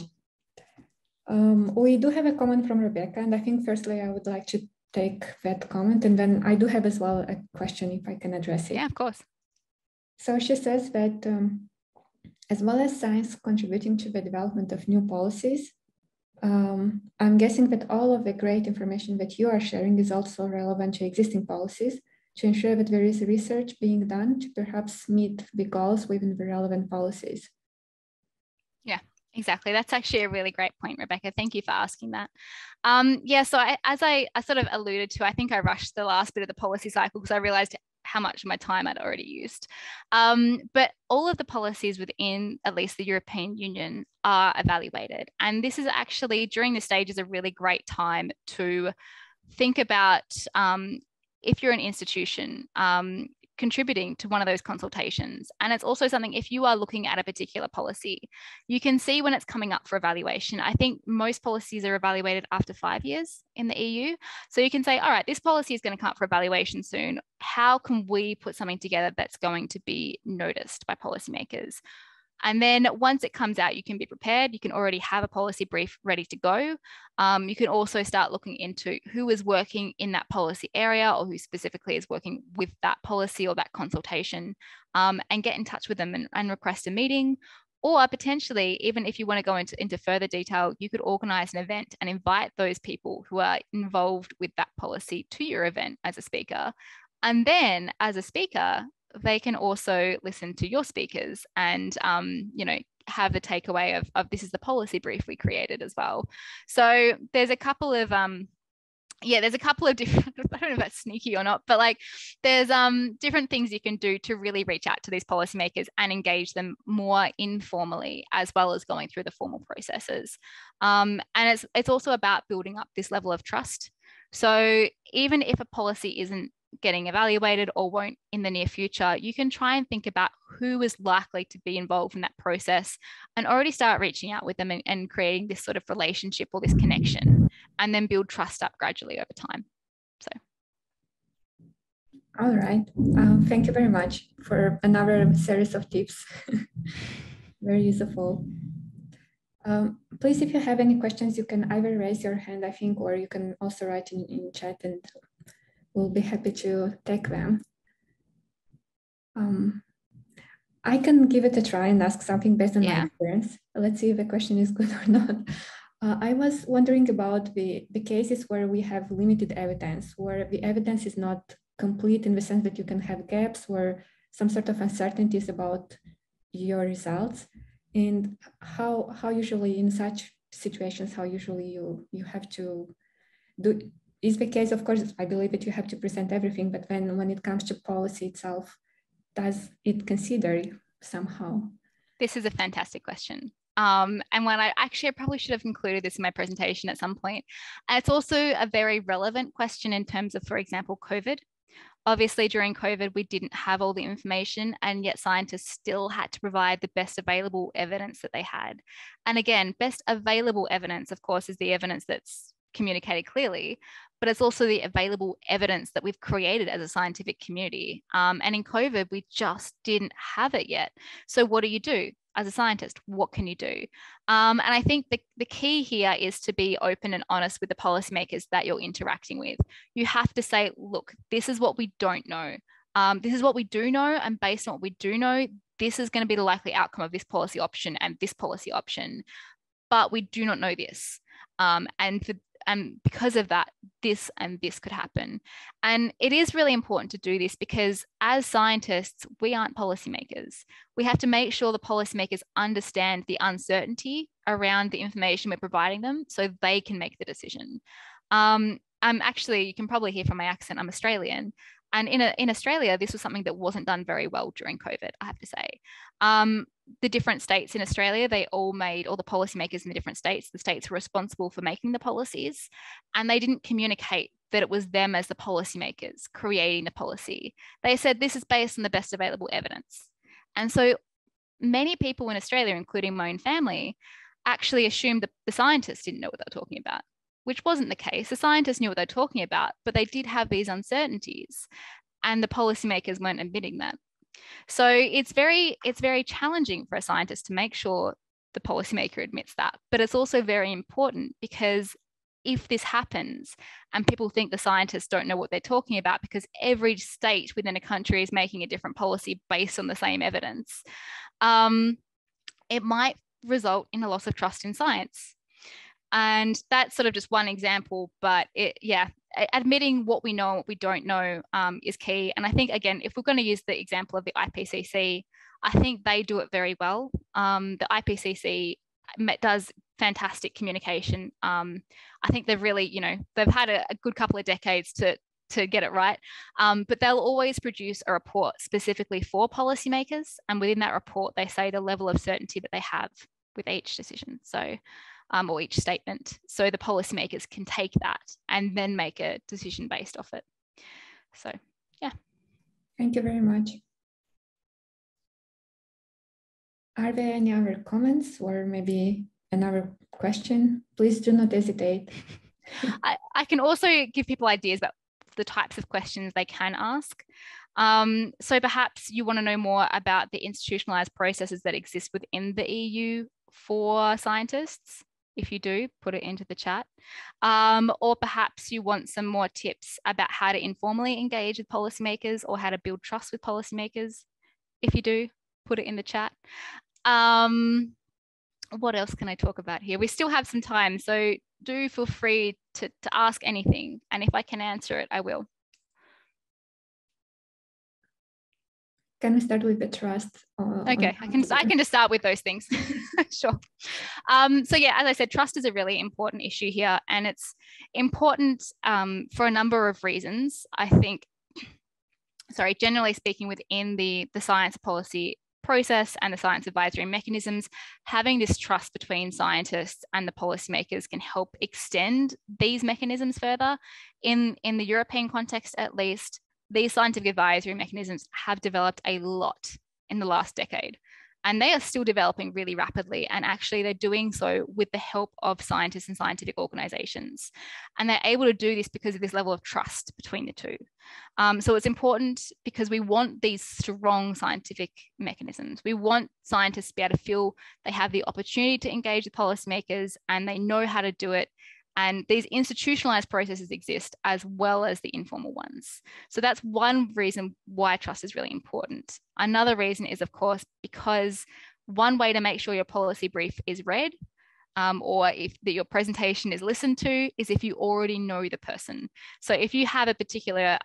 We do have a comment from Rebecca, and I think firstly I would like to take that comment, and then I do have as well a question if I can address it. Yeah, of course. So she says that as well as science contributing to the development of new policies, I'm guessing that all of the great information that you are sharing is also relevant to existing policies to ensure that there is research being done to perhaps meet the goals within the relevant policies. Yeah, exactly. That's actually a really great point, Rebecca. Thank you for asking that. Yeah, so as I sort of alluded to, I think I rushed the last bit of the policy cycle because I realized how much of my time I'd already used. But all of the policies within at least the European Union are evaluated. And this is actually, during this stage, is a really great time to think about if you're an institution contributing to one of those consultations. And it's also something, if you are looking at a particular policy, you can see when it's coming up for evaluation. I think most policies are evaluated after 5 years in the EU. So you can say, all right, this policy is going to come up for evaluation soon. How can we put something together that's going to be noticed by policymakers? And then once it comes out, you can be prepared. You can already have a policy brief ready to go. You can also start looking into who is working in that policy area or who specifically is working with that policy or that consultation, and get in touch with them and request a meeting. Or potentially, even if you want to go into further detail, you could organize an event and invite those people who are involved with that policy to your event as a speaker. And then as a speaker, they can also listen to your speakers and, have the takeaway of this is the policy brief we created as well. So there's a couple of yeah, there's a couple of different, I don't know if that's sneaky or not, but like there's different things you can do to really reach out to these policymakers and engage them more informally, as well as going through the formal processes. And it's also about building up this level of trust. So even if a policy isn't getting evaluated or won't in the near future, you can try and think about who is likely to be involved in that process and already start reaching out with them and creating this sort of relationship or this connection, and then build trust up gradually over time. So. All right. Thank you very much for another series of tips. Very useful. Please, if you have any questions, you can either raise your hand, I think, or you can also write in chat and we'll be happy to take them. I can give it a try and ask something based on my experience. Let's see if the question is good or not. I was wondering about the cases where we have limited evidence, where the evidence is not complete in the sense that you can have gaps or some sort of uncertainties about your results. And how usually in such situations, how usually you have to do, is the case, of course, I believe that you have to present everything, but then when it comes to policy itself, does it consider somehow? This is a fantastic question. And when I probably should have included this in my presentation at some point. And it's also a very relevant question in terms of, for example, COVID. Obviously, during COVID, we didn't have all the information, and yet scientists still had to provide the best available evidence that they had. And again, best available evidence, of course, is the evidence that's communicated clearly, but it's also the available evidence that we've created as a scientific community. And in COVID, we just didn't have it yet. So what do you do? As a scientist, what can you do? And I think the key here is to be open and honest with the policymakers that you're interacting with. You have to say, look, this is what we don't know. This is what we do know. And based on what we do know, this is going to be the likely outcome of this policy option and this policy option. But we do not know this. And because of that, this and this could happen. And it is really important to do this because as scientists, we aren't policymakers. We have to make sure the policymakers understand the uncertainty around the information we're providing them so they can make the decision. I'm actually, you can probably hear from my accent, I'm Australian. And in Australia, this was something that wasn't done very well during COVID, I have to say. The different states in Australia, they all the policymakers in the different states, the states were responsible for making the policies, and they didn't communicate that it was them as the policymakers creating the policy. They said this is based on the best available evidence. And so many people in Australia, including my own family, actually assumed that the scientists didn't know what they were talking about, which wasn't the case. The scientists knew what they were talking about, but they did have these uncertainties, and the policymakers weren't admitting that. So it's very challenging for a scientist to make sure the policymaker admits that. But it's also very important because if this happens and people think the scientists don't know what they're talking about because every state within a country is making a different policy based on the same evidence, it might result in a loss of trust in science. And that's sort of just one example, but admitting what we know and what we don't know is key. And I think, again, if we're going to use the example of the IPCC, I think they do it very well. The IPCC does fantastic communication. I think they've really, they've had a good couple of decades to get it right. But they'll always produce a report specifically for policymakers. And within that report, they say the level of certainty that they have with each decision. So, or each statement. So the policymakers can take that and then make a decision based off it. So, yeah. Thank you very much. Are there any other comments or maybe another question? Please do not hesitate. I can also give people ideas about the types of questions they can ask. So perhaps you want to know more about the institutionalized processes that exist within the EU for scientists. If you do, put it into the chat. Or perhaps you want some more tips about how to informally engage with policymakers or how to build trust with policymakers. If you do, put it in the chat. What else can I talk about here? We still have some time, so do feel free to ask anything. And if I can answer it, I will. can we start with the trust? Okay, I can just start with those things. Sure. So yeah, as I said, trust is a really important issue here, and it's important for a number of reasons. I think, generally speaking, within the science policy process and the science advisory mechanisms, having this trust between scientists and the policymakers can help extend these mechanisms further. In the European context, at least, these scientific advisory mechanisms have developed a lot in the last decade, and they are still developing really rapidly. And actually, they're doing so with the help of scientists and scientific organizations. And they're able to do this because of this level of trust between the two. So it's important because we want these strong scientific mechanisms. We want scientists to be able to feel they have the opportunity to engage with policymakers and they know how to do it. And these institutionalized processes exist as well as the informal ones. So that's one reason why trust is really important. Another reason is, of course, because one way to make sure your policy brief is read or if your presentation is listened to is if you already know the person. So if you have a particular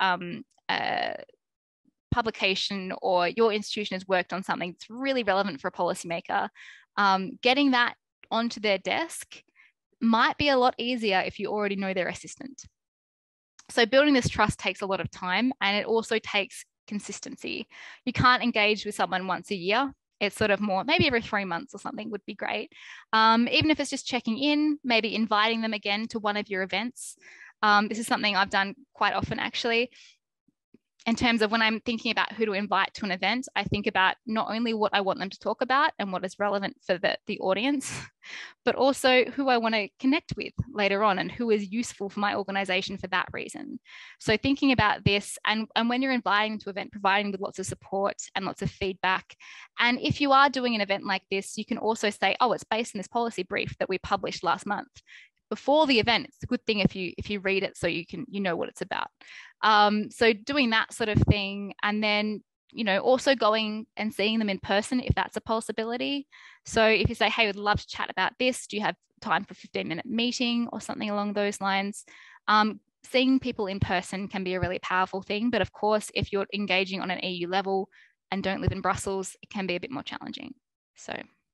publication or your institution has worked on something that's really relevant for a policymaker, getting that onto their desk might be a lot easier if you already know their assistant. So building this trust takes a lot of time, and it also takes consistency. You can't engage with someone once a year. It's sort of more, maybe every 3 months or something would be great. Even if it's just checking in, maybe inviting them again to one of your events. This is something I've done quite often, actually. In terms of when I'm thinking about who to invite to an event, I think about not only what I want them to talk about and what is relevant for the audience, but also who I want to connect with later on and who is useful for my organization for that reason. So thinking about this, and when you're inviting them to an event, providing with lots of support and lots of feedback. And if you are doing an event like this, you can also say, oh, it's based on this policy brief that we published last month. Before the event, it's a good thing if you read it so you know what it's about. So doing that sort of thing, and then also going and seeing them in person if that's a possibility. So if you say, hey, we'd love to chat about this, do you have time for a 15-minute meeting or something along those lines? Seeing people in person can be a really powerful thing, but of course, if you're engaging on an EU level and don't live in Brussels, it can be a bit more challenging. So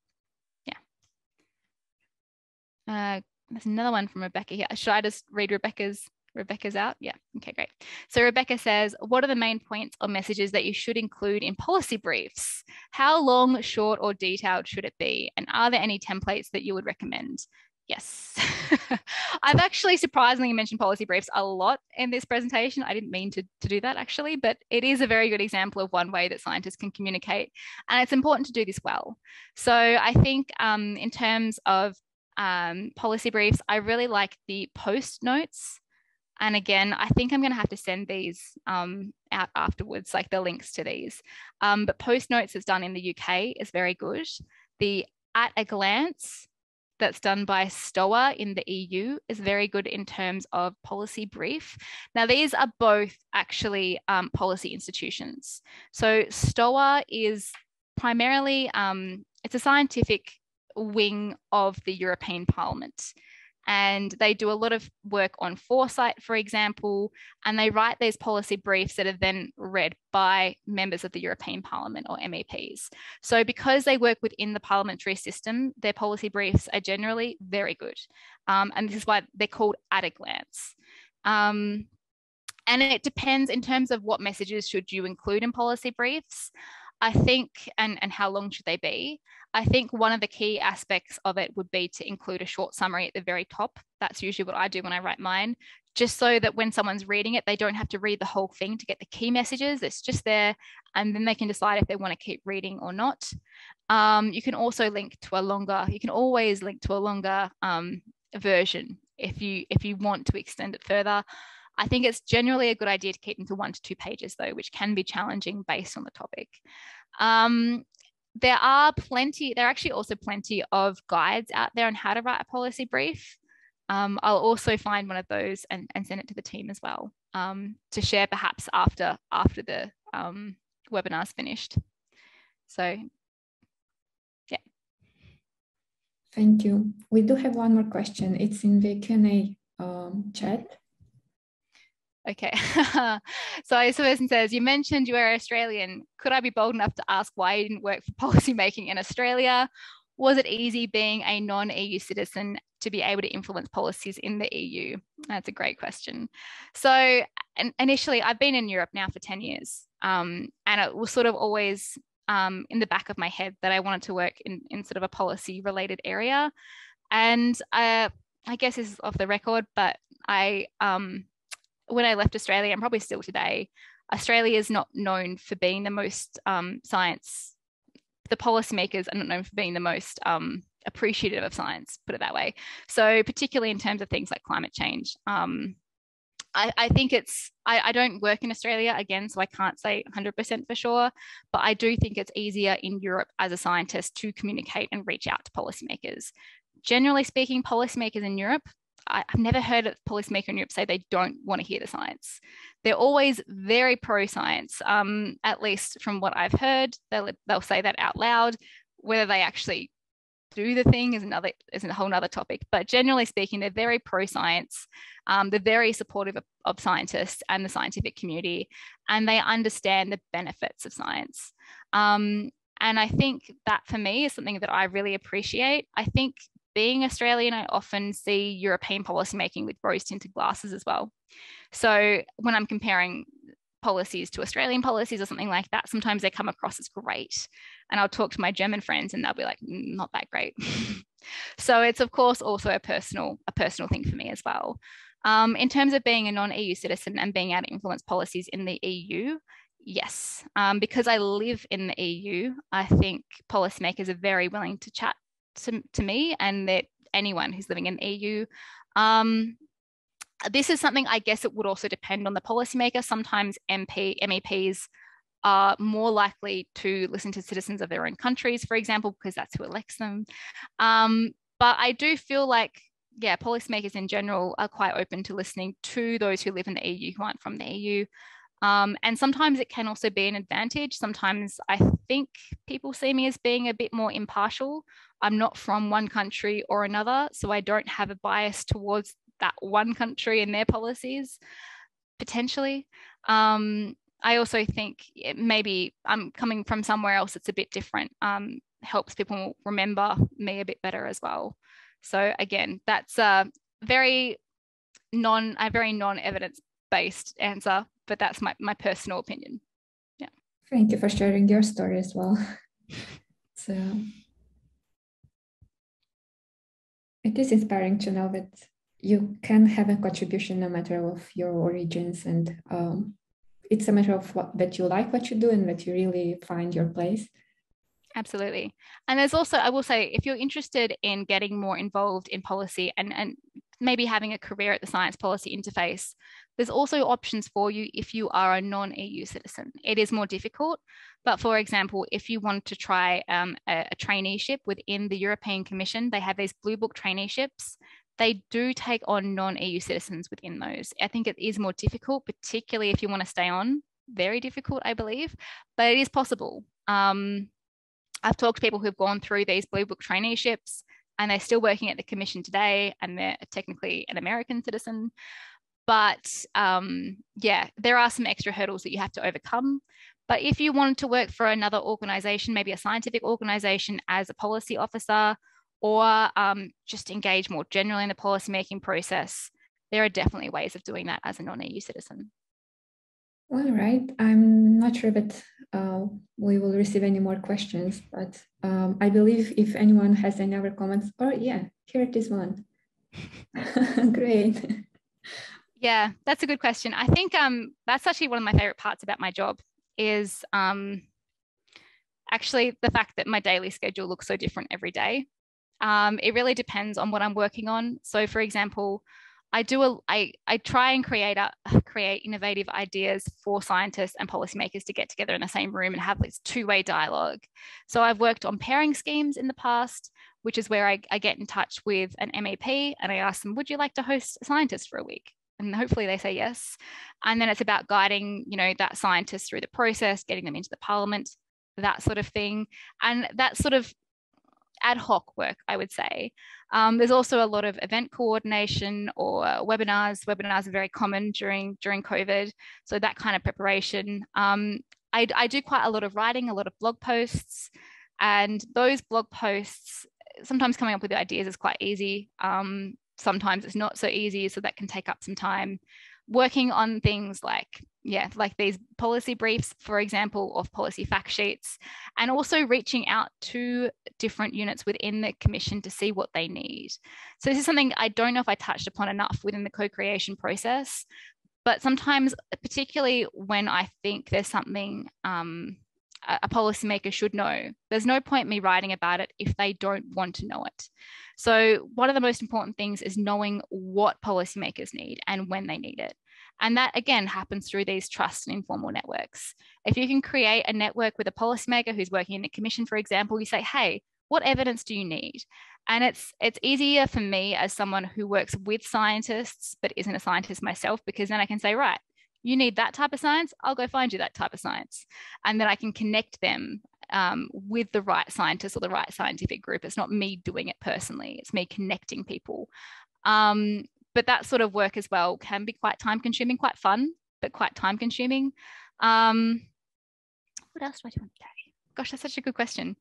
yeah. There's another one from Rebecca here. Should I just read Rebecca's out? Yeah, okay, great. So Rebecca says, what are the main points or messages that you should include in policy briefs? How long, short, or detailed should it be? And are there any templates that you would recommend? Yes. I've actually surprisingly mentioned policy briefs a lot in this presentation. I didn't mean to do that actually, but it is a very good example of one way that scientists can communicate. And it's important to do this well. So I think in terms of policy briefs, I really like the post notes. And again, I think I'm going to have to send these out afterwards, like the links to these. But post notes that's done in the UK is very good. The at a glance that's done by STOA in the EU is very good in terms of policy brief. Now, these are both actually policy institutions. So STOA is primarily, it's a scientific wing of the European Parliament. And they do a lot of work on foresight, for example, and they write these policy briefs that are then read by members of the European Parliament or MEPs. So because they work within the parliamentary system, their policy briefs are generally very good. And this is why they're called at a glance. And it depends in terms of what messages should you include in policy briefs. I think, and how long should they be? I think one of the key aspects of it would be to include a short summary at the very top. That's usually what I do when I write mine, just so that when someone's reading it, they don't have to read the whole thing to get the key messages. It's just there, and then they can decide if they want to keep reading or not. You can also link to a longer, you can always link to a longer version if you want to extend it further. I think it's generally a good idea to keep them to 1 to 2 pages though, which can be challenging based on the topic. There are actually also plenty of guides out there on how to write a policy brief. I'll also find one of those and send it to the team as well to share perhaps after the webinar's finished. So, yeah. Thank you. We do have one more question. It's in the Q&A chat. Okay. So this person says, you mentioned you are Australian. Could I be bold enough to ask why you didn't work for policymaking in Australia? Was it easy being a non-EU citizen to be able to influence policies in the EU? That's a great question. So initially, I've been in Europe now for 10 years. And it was sort of always in the back of my head that I wanted to work in sort of a policy related area. And I guess this is off the record, but when I left Australia, and probably still today, Australia is not known for being the most the policymakers are not known for being the most appreciative of science, put it that way. So particularly in terms of things like climate change, I think I don't work in Australia again, so I can't say 100% for sure, but I do think it's easier in Europe as a scientist to communicate and reach out to policymakers. Generally speaking, policymakers in Europe, I've never heard a policymaker in Europe say they don't want to hear the science. They're always very pro-science, at least from what I've heard. They'll say that out loud. Whether they actually do the thing is a whole nother topic. But generally speaking, they're very pro-science. They're very supportive of scientists and the scientific community, and they understand the benefits of science. And I think that for me is something that I really appreciate. I think being Australian, I often see European policymaking with rose-tinted glasses as well. So when I'm comparing policies to Australian policies or something like that, sometimes they come across as great. And I'll talk to my German friends and they'll be like, not that great. So it's of course also a personal thing for me as well. In terms of being a non-EU citizen and being able to influence policies in the EU, yes. Because I live in the EU, I think policymakers are very willing to chat to me and that anyone who's living in the EU. This is something I guess it would also depend on the policymaker. Sometimes MEPs are more likely to listen to citizens of their own countries, for example, because that's who elects them. But I do feel like, yeah, policymakers in general are quite open to listening to those who live in the EU who aren't from the EU. And sometimes it can also be an advantage. Sometimes I think people see me as being a bit more impartial. I'm not from one country or another, so I don't have a bias towards that one country and their policies, potentially. I also think maybe I'm coming from somewhere else that's a bit different, helps people remember me a bit better as well. So again, that's a very non-evidence-based answer, but that's my personal opinion. Yeah. Thank you for sharing your story as well. So it is inspiring to know that you can have a contribution no matter of your origins, and it's a matter of that you like what you do and that you really find your place. Absolutely. And there's also, I will say, if you're interested in getting more involved in policy and maybe having a career at the Science Policy Interface, there's also options for you if you are a non-EU citizen. It is more difficult, but for example, if you want to try a traineeship within the European Commission, they have these Blue Book traineeships. They do take on non-EU citizens within those. I think it is more difficult, particularly if you want to stay on. Very difficult, I believe, but it is possible. I've talked to people who've gone through these Blue Book traineeships and they're still working at the Commission today and they're technically an American citizen. But yeah, there are some extra hurdles that you have to overcome. But if you want to work for another organization, maybe a scientific organization as a policy officer, or just engage more generally in the policymaking process, there are definitely ways of doing that as a non-EU citizen. All right. I'm not sure that we will receive any more questions, but I believe if anyone has any other comments, or yeah, here it is one. Great. Yeah, that's a good question. I think that's actually one of my favorite parts about my job is actually the fact that my daily schedule looks so different every day. It really depends on what I'm working on. So for example, I try and create innovative ideas for scientists and policymakers to get together in the same room and have this two-way dialogue. So I've worked on pairing schemes in the past, which is where I get in touch with an MEP and I ask them, would you like to host a scientist for a week? And hopefully they say yes. And then it's about guiding, that scientist through the process, getting them into the parliament, that sort of thing. And that sort of ad hoc work, I would say. There's also a lot of event coordination or webinars. Webinars are very common during COVID, so that kind of preparation. I do quite a lot of writing, a lot of blog posts, and those blog posts, sometimes coming up with the ideas is quite easy. Sometimes it's not so easy, so that can take up some time. Working on things like these policy briefs, for example, or policy fact sheets, and also reaching out to different units within the commission to see what they need. So this is something I don't know if I touched upon enough within the co-creation process, but sometimes, particularly when I think there's something a policymaker should know, there's no point me writing about it if they don't want to know it. So one of the most important things is knowing what policymakers need and when they need it. And that, again, happens through these trust and informal networks. If you can create a network with a policymaker who's working in the commission, for example, you say, hey, what evidence do you need? And it's easier for me as someone who works with scientists but isn't a scientist myself, because then I can say, right, you need that type of science, I'll go find you that type of science. And then I can connect them with the right scientist or the right scientific group. It's not me doing it personally, it's me connecting people. But that sort of work as well can be quite time consuming, quite fun, but quite time consuming. What else do I want to say? Gosh, that's such a good question.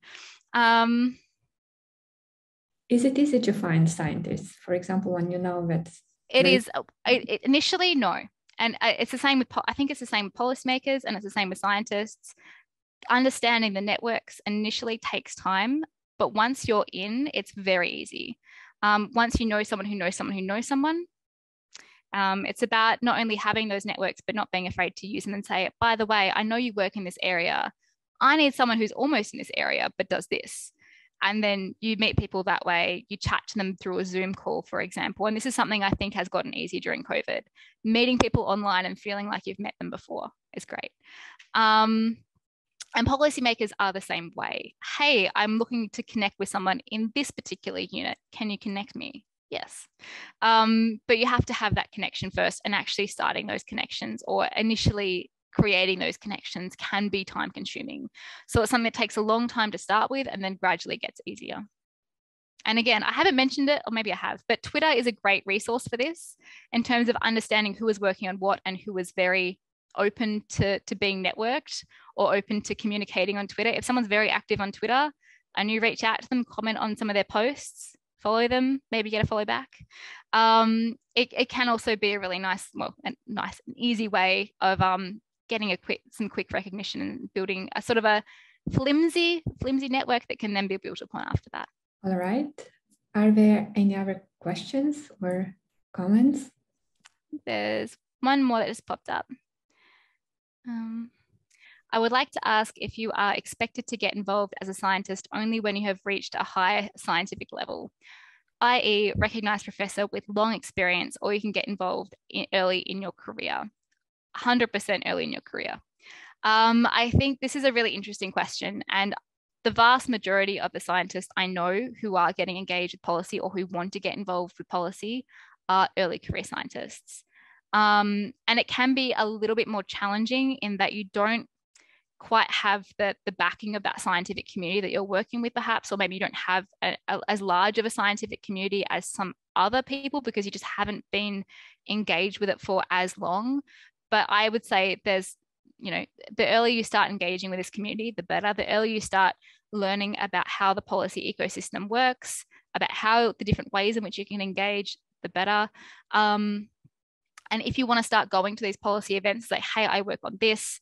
Is it easy to find scientists, for example, when you know that? It is, initially, no. And it's the same with, I think it's the same with policymakers, and it's the same with scientists. Understanding the networks initially takes time, but once you're in, it's very easy. Once you know someone who knows someone who knows someone, it's about not only having those networks, but not being afraid to use them and say, by the way, I know you work in this area. I need someone who's almost in this area, but does this. And then you meet people that way, you chat to them through a Zoom call, for example. And this is something I think has gotten easy during COVID. Meeting people online and feeling like you've met them before is great. And policymakers are the same way. Hey, I'm looking to connect with someone in this particular unit. Can you connect me? Yes. But you have to have that connection first, and actually starting those connections or initially creating those connections can be time consuming. So it's something that takes a long time to start with and then gradually gets easier. And again, I haven't mentioned it, or maybe I have, but Twitter is a great resource for this in terms of understanding who is working on what and who is very open to being networked or open to communicating on Twitter. If someone's very active on Twitter and you reach out to them, comment on some of their posts, follow them, maybe get a follow back. It can also be a really nice and easy way of getting some quick recognition and building a sort of a flimsy network that can then be built upon after that. All right. Are there any other questions or comments? There's one more that just popped up. I would like to ask if you are expected to get involved as a scientist only when you have reached a higher scientific level, i.e. recognized professor with long experience, or you can get involved early in your career. 100% early in your career. I think this is a really interesting question, and the vast majority of the scientists I know who are getting engaged with policy or who want to get involved with policy are early career scientists. And it can be a little bit more challenging in that you don't quite have the backing of that scientific community that you're working with, perhaps, or maybe you don't have as large of a scientific community as some other people because you just haven't been engaged with it for as long. But I would say there's, the earlier you start engaging with this community, the better. The earlier you start learning about how the policy ecosystem works, about how the different ways in which you can engage, the better. And if you want to start going to these policy events, say, hey, I work on this,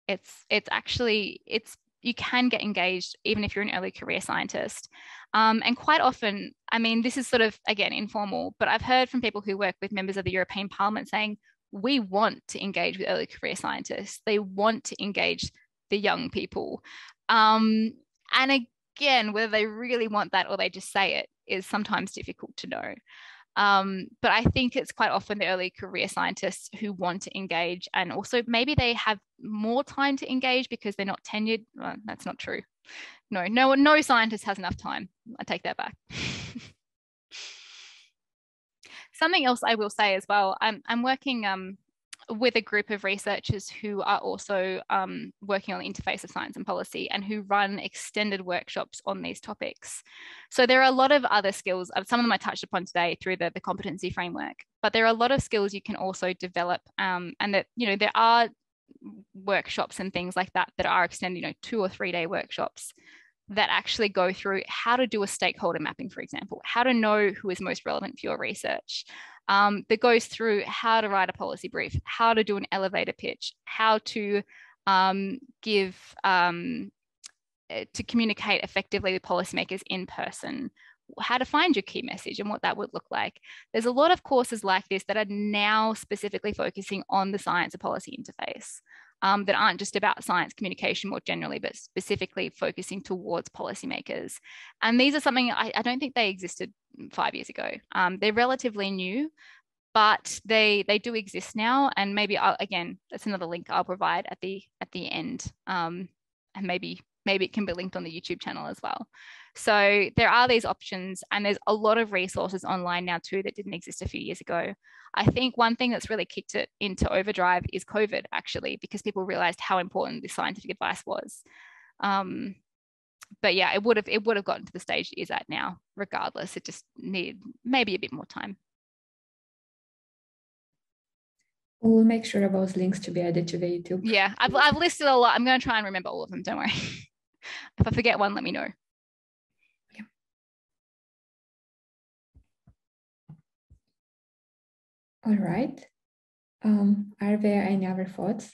you can get engaged even if you're an early career scientist. And quite often, this is sort of, again, informal, but I've heard from people who work with members of the European Parliament saying, we want to engage with early career scientists. They want to engage the young people. And again, whether they really want that or they just say it is sometimes difficult to know. But I think it's quite often the early career scientists who want to engage, and also maybe they have more time to engage because they're not tenured. Well, that's not true. No scientist has enough time. I take that back. Something else I will say as well, I'm working with a group of researchers who are also working on the interface of science and policy and who run extended workshops on these topics. So there are a lot of other skills, some of them I touched upon today through the competency framework, but there are a lot of skills you can also develop, and that, you know, there are workshops and things like that that are extended, you know, 2 or 3 day workshops that actually go through how to do a stakeholder mapping, for example, how to know who is most relevant for your research, that goes through how to write a policy brief, how to do an elevator pitch, how to to communicate effectively with policymakers in person, how to find your key message and what that would look like. There's a lot of courses like this that are now specifically focusing on the science and policy interface, that aren't just about science communication more generally, but specifically focusing towards policymakers. And these are something I don't think they existed 5 years ago. They're relatively new, but they do exist now. And maybe again, that's another link I'll provide at the end, and maybe it can be linked on the YouTube channel as well. So there are these options, and there's a lot of resources online now too that didn't exist a few years ago. I think one thing that's really kicked it into overdrive is COVID, actually, because people realized how important this scientific advice was. But yeah, it would have gotten to the stage it is at now, regardless. It just needed maybe a bit more time. We'll make sure of those links to be added to the YouTube. Yeah, I've listed a lot. I'm going to try and remember all of them. Don't worry. If I forget one, let me know. Yeah. All right. Are there any other thoughts?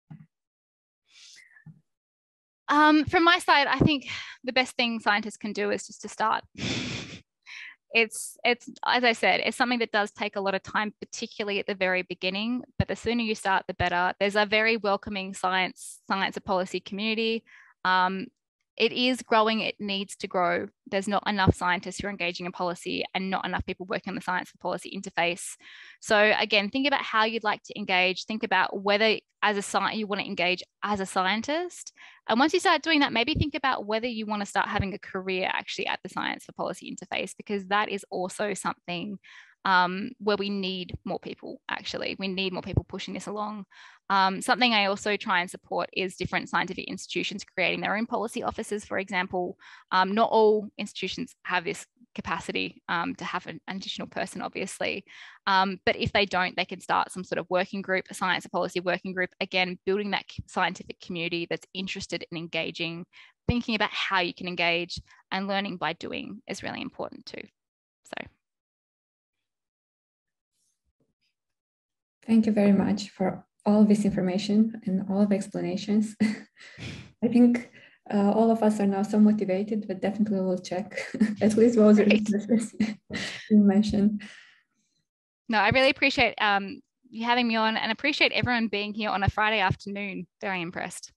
From my side, I think the best thing scientists can do is just to start. It's as I said, it's something that does take a lot of time, particularly at the very beginning, but the sooner you start, the better. There's a very welcoming science and policy community. It is growing, it needs to grow. There's not enough scientists who are engaging in policy and not enough people working on the science and policy interface. So again, think about how you'd like to engage. Think about whether as a scientist you want to engage as a scientist. And once you start doing that, maybe think about whether you want to start having a career actually at the science for policy interface, because that is also something where we need more people, actually. We need more people pushing this along. Something I also try and support is different scientific institutions creating their own policy offices, for example. Not all institutions have this capacity to have an additional person, obviously. But if they don't, they can start some sort of working group, a science and policy working group, again, building that scientific community that's interested in engaging, thinking about how you can engage, and learning by doing is really important too. So. Thank you very much for all of this information and all of the explanations. I think all of us are now so motivated, but definitely we'll check at least those resources you mentioned. No, I really appreciate you having me on, and appreciate everyone being here on a Friday afternoon. Very impressed.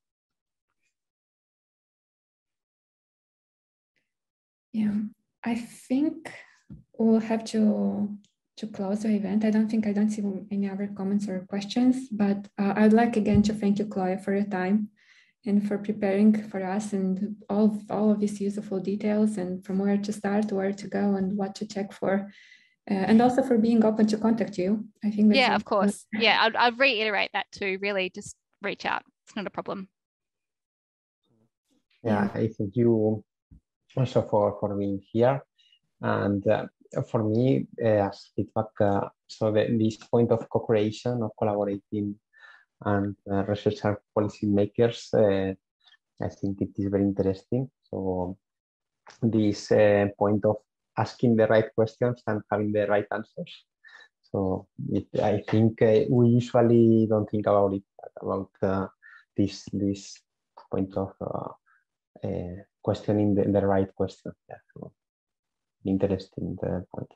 Yeah, I think we'll have to close the event. I don't see any other comments or questions, but I'd like again to thank you, Chloe, for your time and for preparing for us and all of these useful details, and from where to start, where to go, and what to check for, and also for being open to contact you. I think that's of course. Yeah, I'll reiterate that too. Really, just reach out. It's not a problem. Yeah, I thank you also for being here. And for me, as feedback, so this point of co-creation, of collaborating and research and policy makers, I think it is very interesting. So this point of asking the right questions and having the right answers. So I think we usually don't think about it, about this point of questioning the right question. Yeah, so interesting point.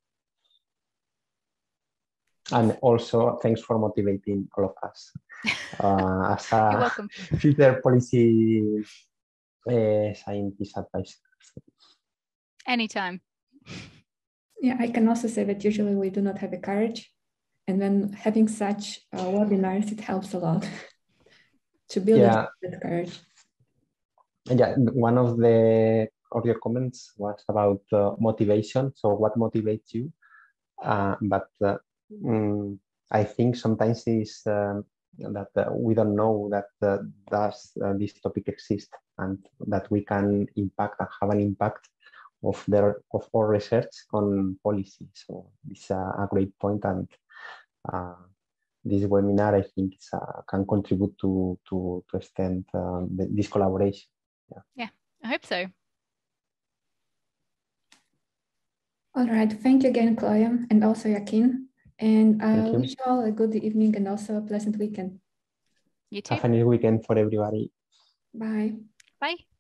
And also, thanks for motivating all of us as a You're welcome. future policy scientist advisor. Anytime. Yeah, I can also say that usually we do not have the courage, and then having such webinars, it helps a lot to build that courage. Yeah, one of your comments was about motivation. So what motivates you? But I think sometimes is that we don't know that this topic exists and that we can impact and have an impact of our research on policy. So it's a great point, and this webinar, I think, can contribute to extend this collaboration. Yeah, I hope so. All right, thank you again, Chloe, and also Joaquin. And I wish you all a good evening and also a pleasant weekend. You too. Have a nice weekend for everybody. Bye. Bye.